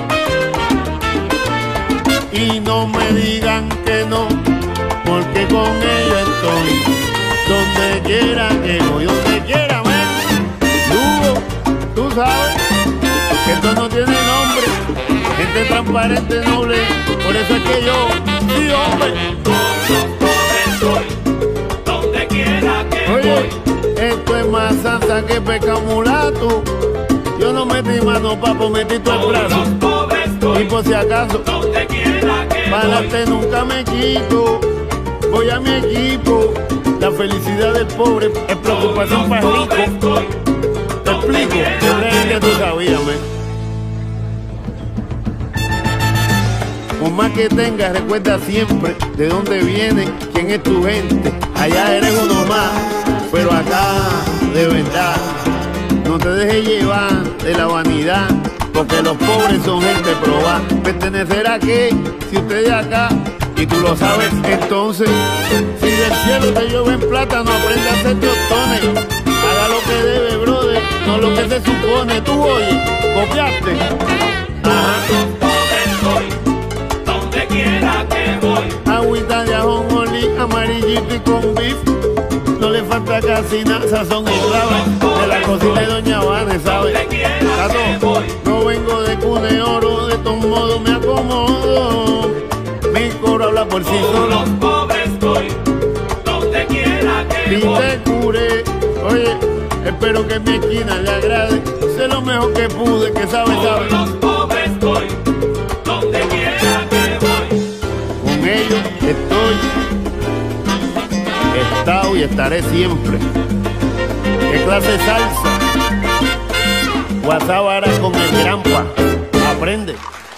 Y no me digan que no, porque con ellos estoy. Donde quiera que voy, donde quiera ven. Lugo, tú sabes que esto no tiene nombre. Gente transparente, noble, por eso es que yo, sí hombre. Donde quiera que Oye, voy. esto es más santa que pecamulato. Yo no metí mano, papo, metí tu el brazo. Y por si acaso, para adelante nunca me quito. Voy a mi equipo. La felicidad del pobre es preocupación para el rico. Te explico, yo creí que tú sabías, men. Por más que tengas, recuerda siempre de dónde viene, quién es tu gente. Allá eres uno más, pero acá, de verdad, no te dejes llevar de la vanidad, porque los pobres son gente probada. ¿Pertenecer a qué? Si usted de acá, y tú lo sabes, entonces, si del cielo te llueve en plata, no aprenda a hacer tostones. Haga lo que debe, brother, no lo que se supone. Tú, oye, copiaste. Ajá. Donde quiera que voy. Agüita de ajonjolí, amarillito y con beef. No le falta casi nada, sazón y clave. De la cocina de Doña Vane, ¿sabes? Tato, no vengo de cuna de oro, de todos modos me acomodo. Mi coro habla por sí solo. Donde quiera que Y voy. te curé, oye, espero que mi esquina le agrade. Sé lo mejor que pude, que sabe, sabe. Con los pobres voy. Donde quiera que voy. Con ellos estoy, he estado y estaré siempre. ¿Qué clase de salsa? Guasábara con el grampa. Aprende.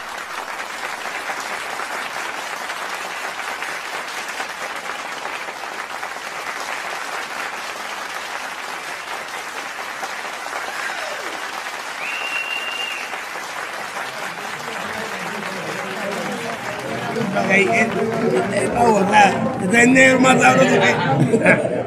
Este es negro más sabroso que...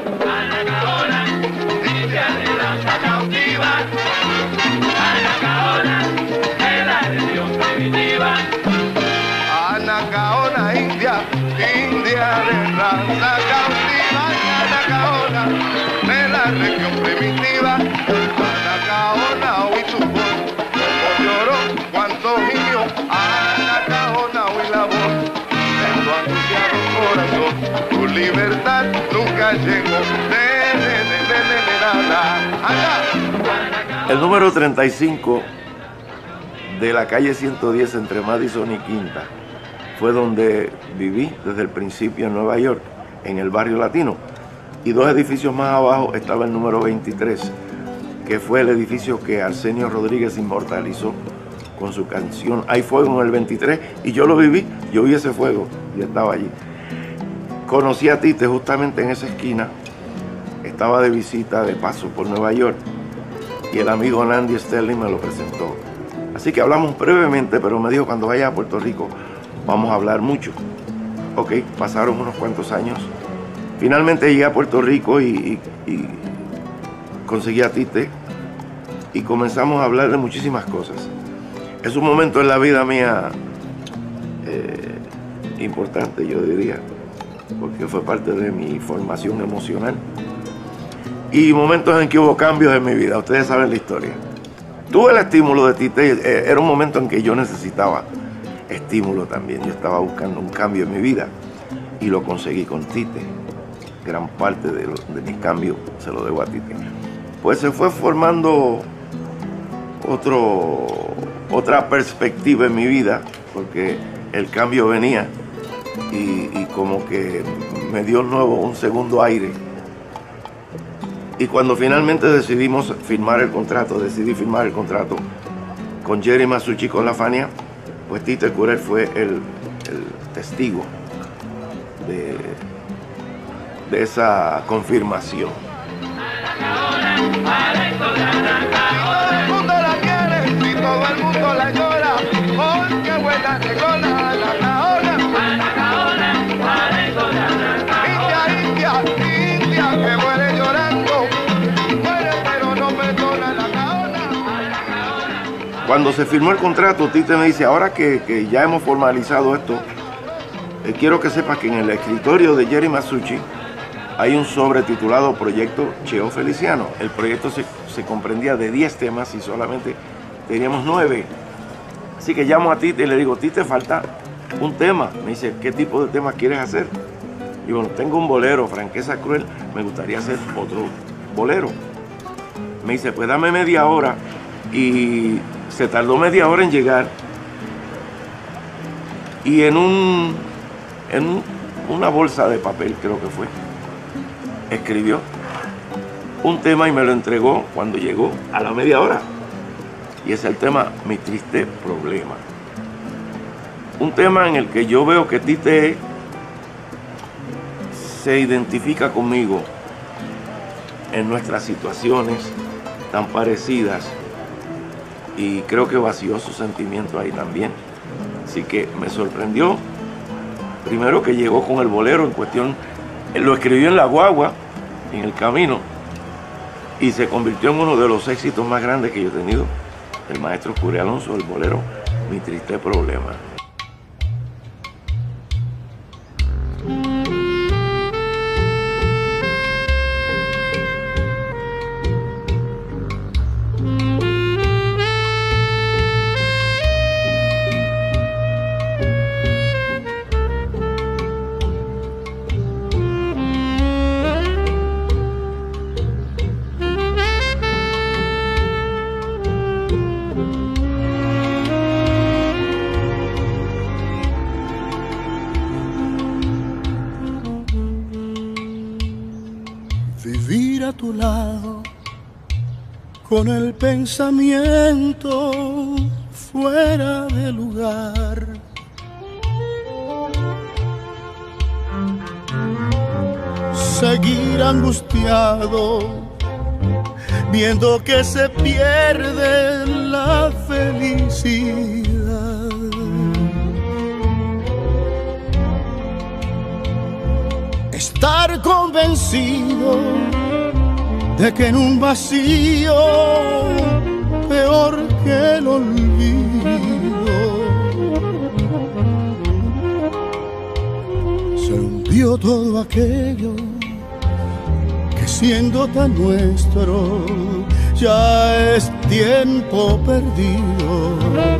Anacaona, India, India de raza cautiva, Anacaona, de la región primitiva, Anacaona, hoy su voz, como lloró, cuánto gimió, Anacaona, hoy la voz, de tu angustiado corazón, tu libertad nunca llegó, de, de, de, de, de, de, nada, allá. El número treinta y cinco de la calle ciento diez entre Madison y Quinta fue donde viví desde el principio en Nueva York, en el barrio latino. Y dos edificios más abajo estaba el número veintitrés, que fue el edificio que Arsenio Rodríguez inmortalizó con su canción Hay Fuego en el veintitrés, y yo lo viví, yo vi ese fuego y estaba allí. Conocí a Tite justamente en esa esquina, estaba de visita, de paso por Nueva York, y el amigo Nandy Sterling me lo presentó. Así que hablamos brevemente, pero me dijo, cuando vaya a Puerto Rico vamos a hablar mucho. Ok, pasaron unos cuantos años. Finalmente llegué a Puerto Rico y, y, y conseguí a Tite y comenzamos a hablar de muchísimas cosas. Es un momento en la vida mía eh, importante, yo diría, porque fue parte de mi formación emocional. Y momentos en que hubo cambios en mi vida, ustedes saben la historia. Tuve el estímulo de Tite, eh, era un momento en que yo necesitaba estímulo también. Yo estaba buscando un cambio en mi vida y lo conseguí con Tite. Gran parte de, lo, de mi cambio se lo debo a Tite. Pues se fue formando otro, otra perspectiva en mi vida, porque el cambio venía y, y como que me dio nuevo un segundo aire. Y cuando finalmente decidimos firmar el contrato, decidí firmar el contrato con Jerry Masucci, con la Fania, pues Tite Curet fue el, el testigo de, de esa confirmación. Todo el mundo la quiere y todo el mundo la llora, porque buena que cola la caona. India, India, India que muere llorando, muere pero no perdona la caona. Cuando se firmó el contrato, Tite me dice, ahora que, que ya hemos formalizado esto, eh, quiero que sepas que en el escritorio de Jerry Masucci hay un sobre titulado Proyecto Cheo Feliciano. El proyecto se, se comprendía de diez temas y solamente teníamos nueve. Así que llamo a Tite y le digo, Tite, falta un tema. Me dice, ¿qué tipo de temas quieres hacer? Y bueno, tengo un bolero, Franqueza Cruel, me gustaría hacer otro bolero. Me dice, pues dame media hora. Y se tardó media hora en llegar. Y en un, en un, una bolsa de papel, creo que fue, escribió un tema y me lo entregó cuando llegó a la media hora. Y es el tema Mi Triste Problema. Un tema en el que yo veo que Tite se identifica conmigo en nuestras situaciones tan parecidas y creo que vació su sentimiento ahí también. Así que me sorprendió, primero que llegó con el bolero en cuestión. Él lo escribió en la guagua, en el camino, y se convirtió en uno de los éxitos más grandes que yo he tenido. El maestro Curé Alonso, el bolero Mi Triste Problema. Vivir a tu lado con el pensamiento fuera de lugar. Seguir angustiado viendo que se pierde la felicidad. Estar convencido de que en un vacío peor que el olvido se hundió todo aquello que siendo tan nuestro ya es tiempo perdido.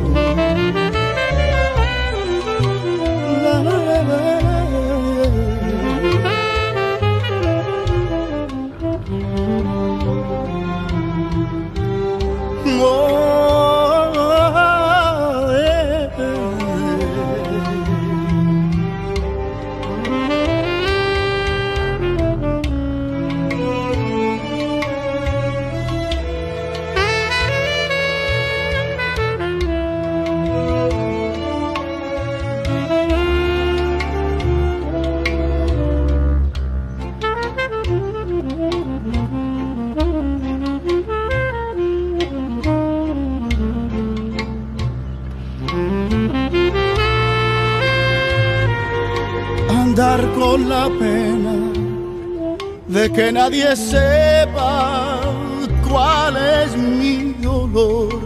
La, la, la, la. Andar con la pena de que nadie sepa cuál es mi dolor.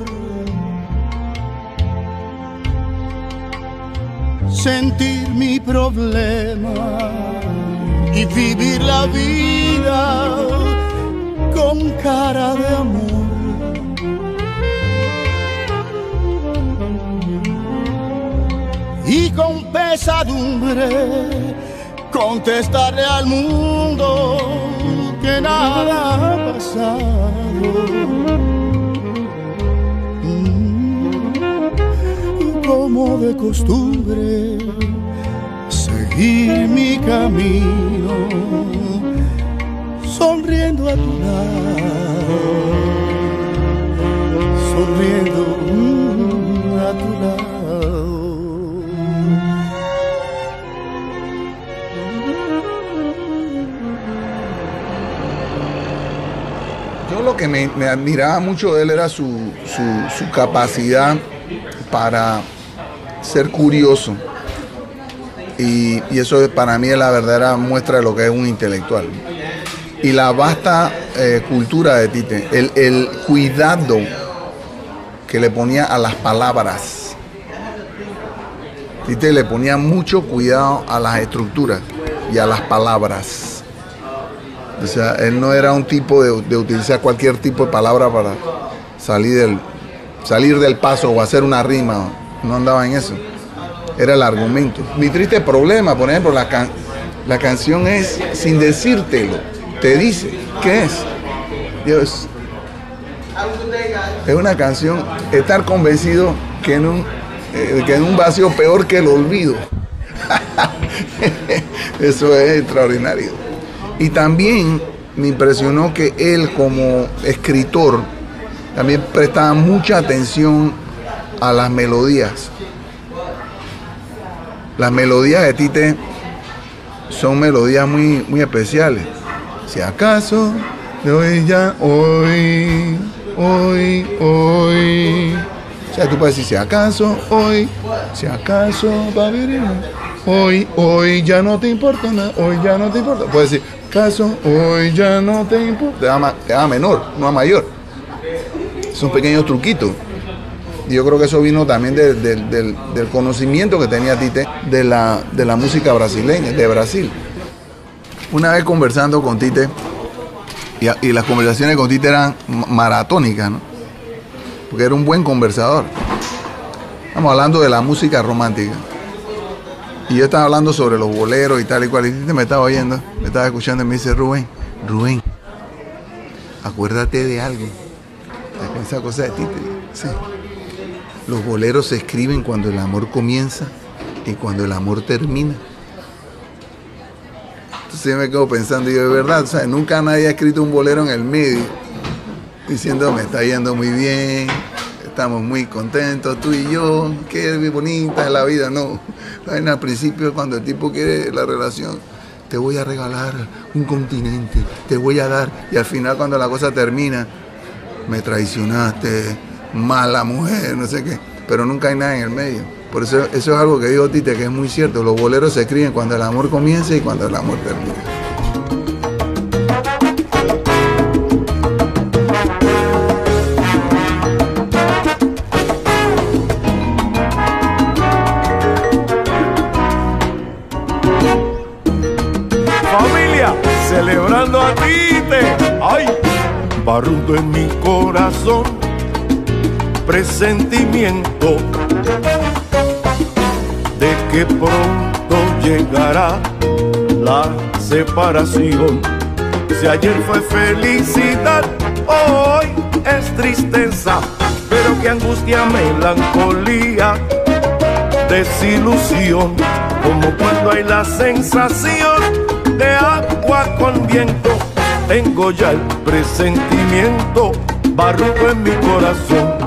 Sentir mi problema y vivir la vida con cara de amor. Y con pesadumbre contestarle al mundo que nada ha pasado. Mm, como de costumbre, seguir mi camino, sonriendo a tu lado, sonriendo mm, a tu lado. Yo lo que me, me admiraba mucho de él era su, su, su capacidad para ser curioso. Y, y eso para mí es la verdadera muestra de lo que es un intelectual. Y la vasta eh, cultura de Tite, el, el cuidado que le ponía a las palabras. Tite le ponía mucho cuidado a las estructuras y a las palabras. O sea, él no era un tipo de, de utilizar cualquier tipo de palabra para salir del, salir del paso o hacer una rima. No andaba en eso. Era el argumento. Mi triste problema, por ejemplo, la, can, la canción es sin decírtelo. Te dice, ¿qué es? Dios. Es una canción, estar convencido que en un, eh, que en un vacío peor que el olvido. Eso es extraordinario. Y también me impresionó que él como escritor también prestaba mucha atención a las melodías. Las melodías de Tite son melodías muy, muy especiales. Si acaso, de hoy ya, hoy, hoy, hoy. O sea, tú puedes decir, si acaso, hoy, si acaso, va a venir. Hoy, hoy ya no te importa nada, hoy ya no te importa. Puedes decir, acaso, hoy ya no te importa. Te da, te da menor, no a mayor. Son pequeños truquitos. Y yo creo que eso vino también de, de, de, del conocimiento que tenía Tite de la, de la música brasileña, de Brasil. Una vez conversando con Tite, y, y las conversaciones con Tite eran maratónicas, ¿no? Porque era un buen conversador. Estamos hablando de la música romántica. Y yo estaba hablando sobre los boleros y tal y cual. Y Tite me estaba oyendo, me estaba escuchando y me dice, Rubén, Rubén, acuérdate de algo. Esa cosa de Tite. Sí. Los boleros se escriben cuando el amor comienza y cuando el amor termina. Entonces yo me quedo pensando, y yo, de verdad, o sea, nunca nadie ha escrito un bolero en el medio diciendo, me está yendo muy bien, estamos muy contentos, tú y yo, qué bonita es la vida. No, al principio, cuando el tipo quiere la relación, te voy a regalar un continente, te voy a dar, y al final cuando la cosa termina, me traicionaste, mala mujer, no sé qué, pero nunca hay nada en el medio. Por eso, eso es algo que dijo Tite, que es muy cierto. Los boleros se escriben cuando el amor comienza y cuando el amor termina. Familia, celebrando a Tite. Ay, barrudo en mi corazón, presentimiento de que pronto llegará la separación. Si ayer fue felicidad, hoy es tristeza, pero qué angustia, melancolía, desilusión, como cuando hay la sensación de agua con viento. Tengo ya el presentimiento, barrudo en mi corazón.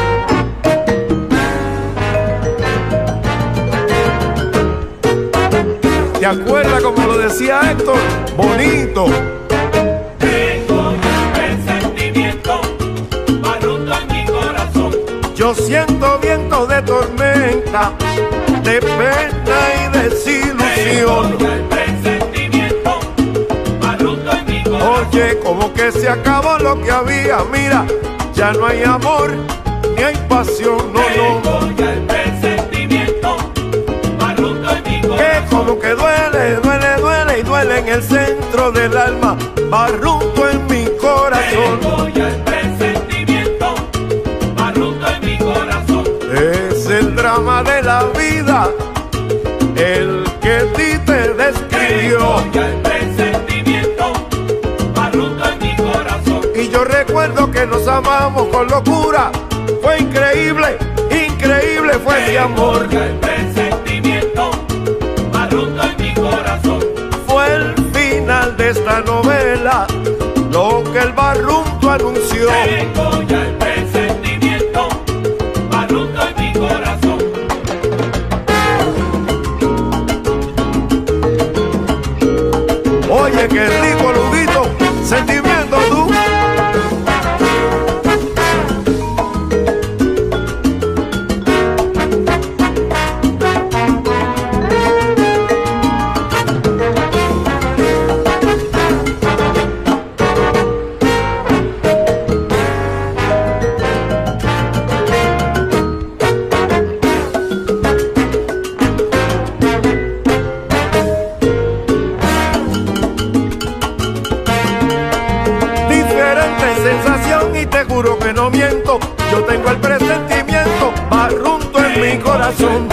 ¿Te acuerdas como lo decía Héctor? Bonito. Tengo un presentimiento, barrudo en mi corazón. Yo siento viento de tormenta, de pena y desilusión. Tengo el presentimiento, barrudo en mi corazón. Oye, como que se acabó lo que había. Mira, ya no hay amor, ni hay pasión, no, no. Tengo ya el presentimiento, barrudo en mi corazón. Que como que duele, duele, duele y duele en el centro del alma, barrudo en mi corazón. Tengo ya el presentimiento, barrudo en mi corazón. Es el drama de la vida, el que Tite describió. Tengo ya el presentimiento, barrudo en mi corazón. Y yo recuerdo que nos amamos con locura. Fue increíble, increíble fue ese amor. Tengo ya el presentimiento, barrudo en mi corazón. Fue el final de esta novela, lo que el barrunto anunció. Tengo ya el presentimiento, barrunto en mi corazón. Oye, qué rico, Luguito, sentimiento tú. te juro que no miento, yo tengo el presentimiento, barrunto en mi corazón.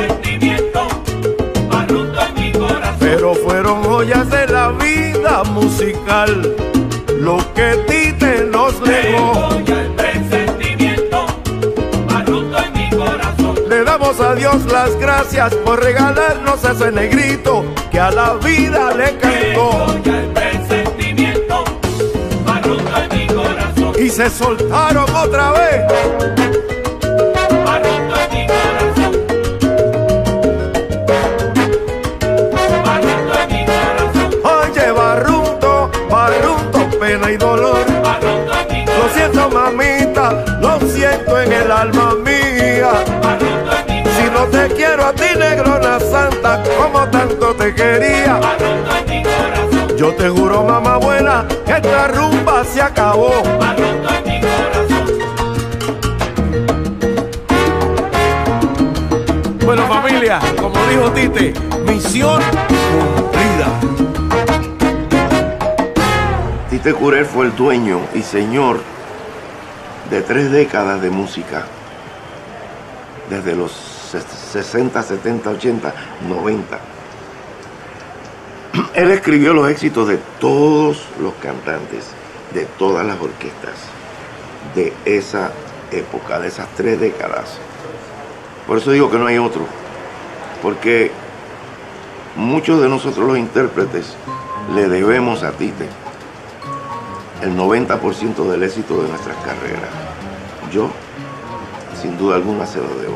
Pero fueron joyas de la vida musical lo que Tite nos legó. Le damos a Dios las gracias por regalarnos a ese negrito que a la vida le cantó. Y se soltaron otra vez. Oye, barrunto, barrunto, pena y dolor. Lo siento, mamita, lo siento en el alma mía. Si no te quiero a ti, negrona santa, como tanto te quería. Yo te juro, mamá buena, que esta rumba se acabó. Bueno, familia, como dijo Tite, misión cumplida. Tite Curel fue el dueño y señor de tres décadas de música, desde los sesenta, setenta, ochenta, noventa. Él escribió los éxitos de todos los cantantes, de todas las orquestas, de esa época, de esas tres décadas. Por eso digo que no hay otro, porque muchos de nosotros los intérpretes le debemos a Tite el noventa por ciento del éxito de nuestras carreras. Yo, sin duda alguna, se lo debo.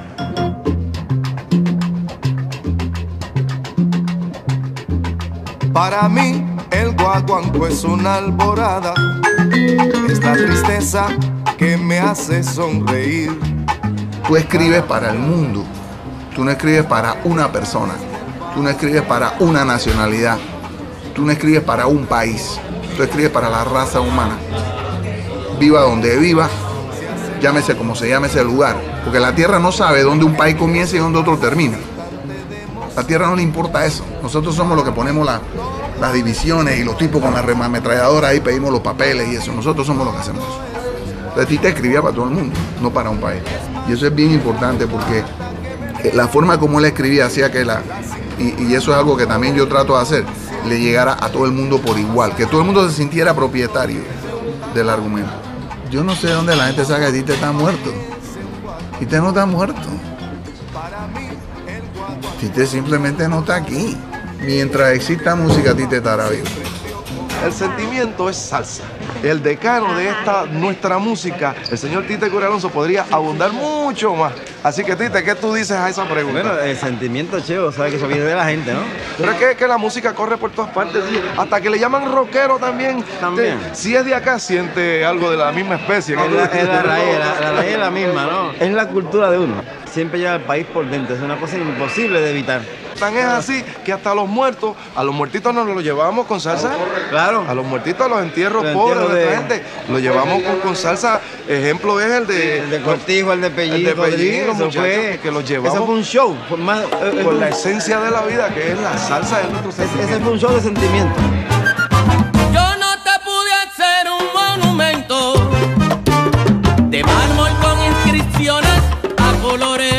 Para mí el guaguanco es una alborada, es la tristeza que me hace sonreír. Tú escribes para el mundo, tú no escribes para una persona, tú no escribes para una nacionalidad, tú no escribes para un país, tú escribes para la raza humana. Viva donde viva, llámese como se llame ese lugar, porque la tierra no sabe dónde un país comienza y dónde otro termina. La tierra no le importa eso. Nosotros somos los que ponemos la, las divisiones y los tipos con la ametralladora ahí pedimos los papeles y eso. Nosotros somos los que hacemos eso. Entonces Tite escribía para todo el mundo, no para un país. Y eso es bien importante porque la forma como él escribía hacía que la... Y, y eso es algo que también yo trato de hacer, le llegara a todo el mundo por igual, que todo el mundo se sintiera propietario del argumento. Yo no sé dónde la gente saca que Tite está muerto. Tite no está muerto. Tite simplemente no está aquí. Mientras exista música, Tite estará vivo. El sentimiento es salsa. El decano de esta nuestra música, el señor Tite Curel Alonso, podría abundar mucho más. Así que, Tite, ¿qué tú dices a esa pregunta? Bueno, el sentimiento, Cheo, sabes que eso viene de la gente, ¿no? Pero es que, que la música corre por todas partes, hasta que le llaman rockero también. También. Te, si es de acá, siente algo de la misma especie. Es la, es la raíz, la, la raíz es la misma, ¿no? Es la cultura de uno. Siempre lleva el país por dentro, es una cosa imposible de evitar. Tan es así que hasta los muertos, a los muertitos nos los llevamos con salsa. Claro. A los muertitos, a los entierros Los pobres entierros de de- nuestra gente, los llevamos con, con salsa. Ejemplo es el de... El de Cortijo, el de Pellín, El de Pellín, Rodríguez, los eso muchachos fue- que los llevamos. Eso fue un show. Fue más, eh, con eh, la esencia de la vida, que es la salsa de nuestro sentimiento. Ese fue un show de sentimiento. Yo no te pude hacer un monumento de mármol con inscripciones a colores,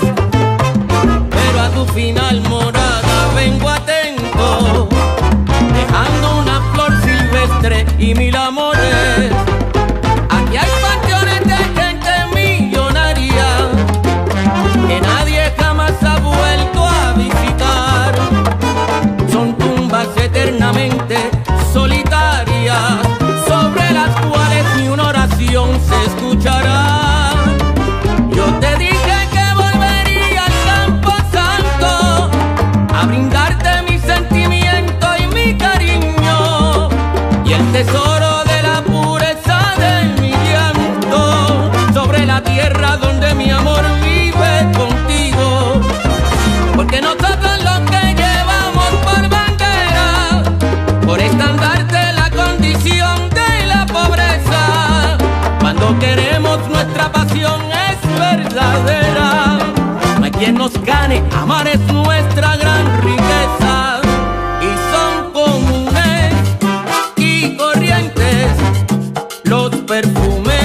pero a tu final morada vengo atento, dejando una flor silvestre y mil amores. Aquí hay panteones de gente millonaria que nadie jamás ha vuelto a visitar. Son tumbas eternamente solitarias, sobre las cuales ni una oración se escuchará. Yo te dije que volvería al Campo Santo a brindarte mi sentimiento y mi cariño, y el tesoro de la pureza de mi llanto, sobre la tierra donde mi amor vive contigo. Porque nosotros los que llevamos por bandera, por estandarte la condición de la pobreza, cuando queremos nuestra pasión es verdadera. No hay quien nos gane, amar es nuestra gran riqueza. Y son comunes y corrientes los perfumes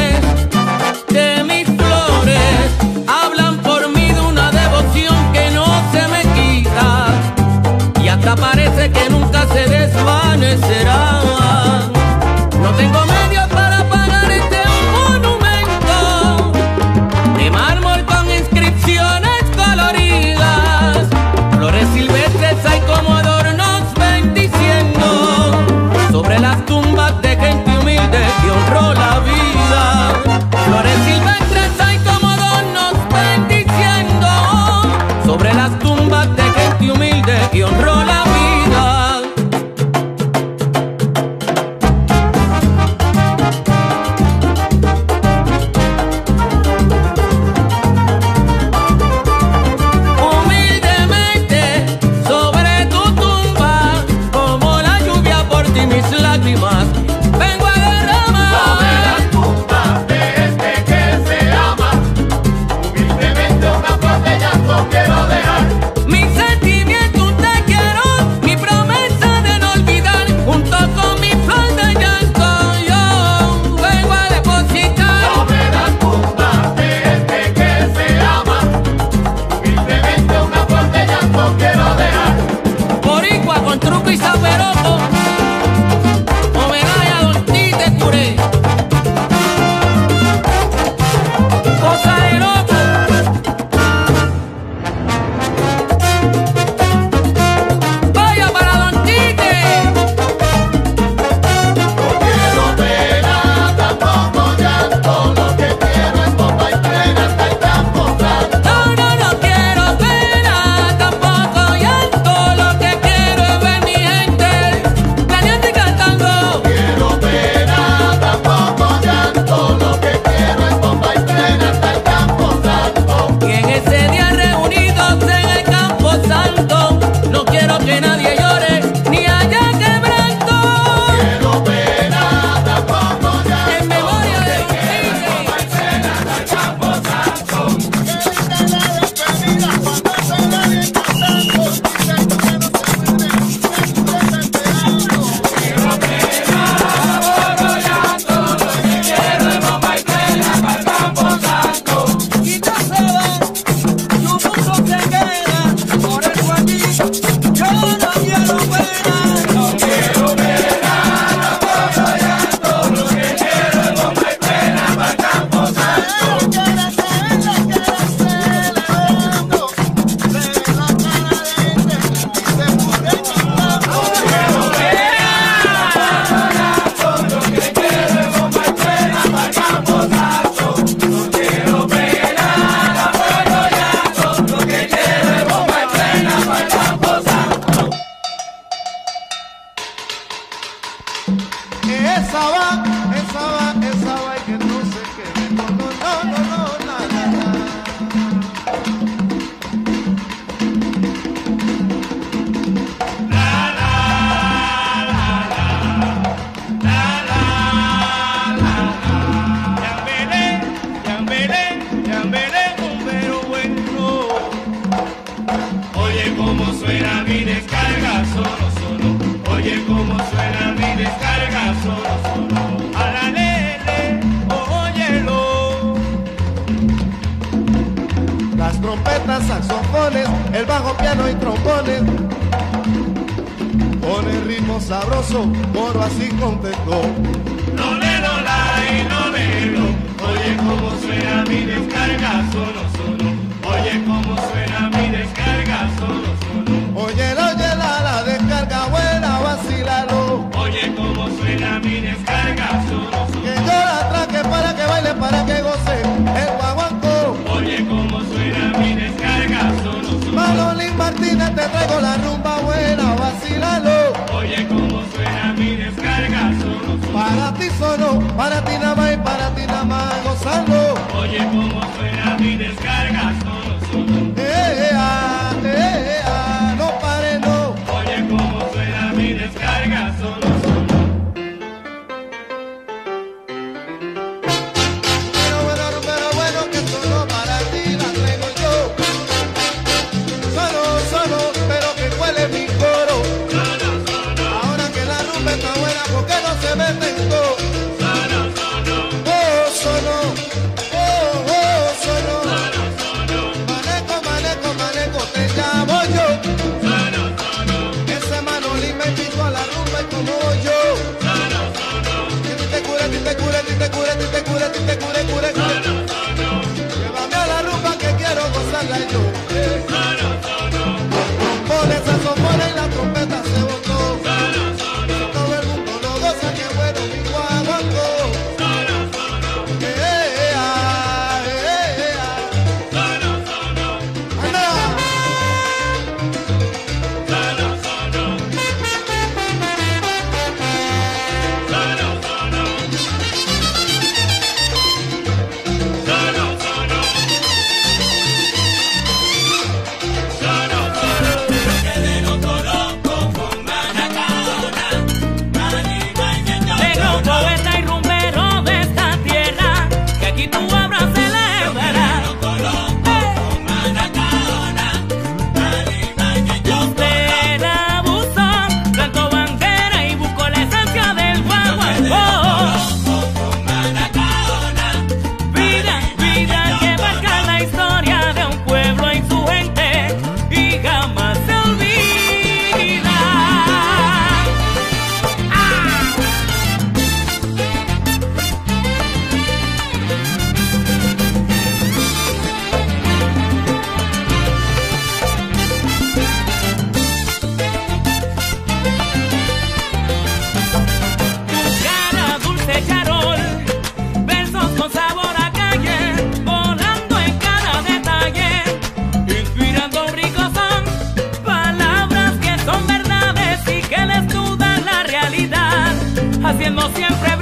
esa va, esa va, esa va y que no se quede. No, no, no, no, no, na, na, na. Oye cómo suena mi descarga solo, solo. Oye cómo suena mi descarga solo, solo. A la lele, óyelo. Las trompetas, saxofones, el bajo, piano y trombones. Con el ritmo sabroso, coro así contento. No le lo la y no le lo. Oye cómo suena mi descarga solo, solo. Oye cómo suena mi descarga solo, solo. Oye, oye, la, la descarga buena, vacílalo. Oye cómo suena mi descarga solo, solo. Que yo la traje para que baile, para que goce el guaguancó. Oye cómo suena mi descarga solo, solo. Manolín Martínez, te traigo la rumba buena, vacílalo. Oye cómo suena mi descarga solo, solo. Para ti solo, para ti nada más y para ti nada más, gozando. Oye cómo suena mi descarga solo, solo. Eh, eh, ah, eh, eh, ah, no pare, no. Oye cómo suena mi descarga solo, solo. Pero bueno, pero bueno, que solo para ti la traigo yo. Solo, solo, pero que cuele mi coro. Solo, solo. Ahora que la rumba está buena, ¿por qué no se mete en todo? Solo, solo. Oh, solo, oh, oh, solo. Solo, solo. Maneco, maneco, maneco, te llamo yo. Solo, solo. Ese Manolín me invitó a la rumba y como yo. Solo, solo. Ti te cure, ti te cure, ti te cure, ti te cure, ti te cure, cure, cure. Solo, solo. Llévame a la rumba que quiero gozarla yo. Eh. Solo, solo. Trombones, saxofones y la trompeta se botó. Solo, solo. Todo el mundo lo goza, que bueno mi guaguancó. Solo, solo. Eh, eh, ah, eh, eh, ah. Solo, solo. Anda. Solo, solo. Solo, solo. Solo, solo. Solo, solo. Quedé loco, loco con Manacaona. Negro poeta y rumbero de esta tierra, que aquí tú habrás celebrar. Usted abusó, cantó bandera y buscó la esencia del guaguancó. Vida, vida que marca la historia de un pueblo y su gente y jamás se olvida. Cara dulce charol, versos con sabor a calle, volando en cada detalle, inspirando un rico son, palabras que son verdades y que desnudan la realidad, haciendo siempre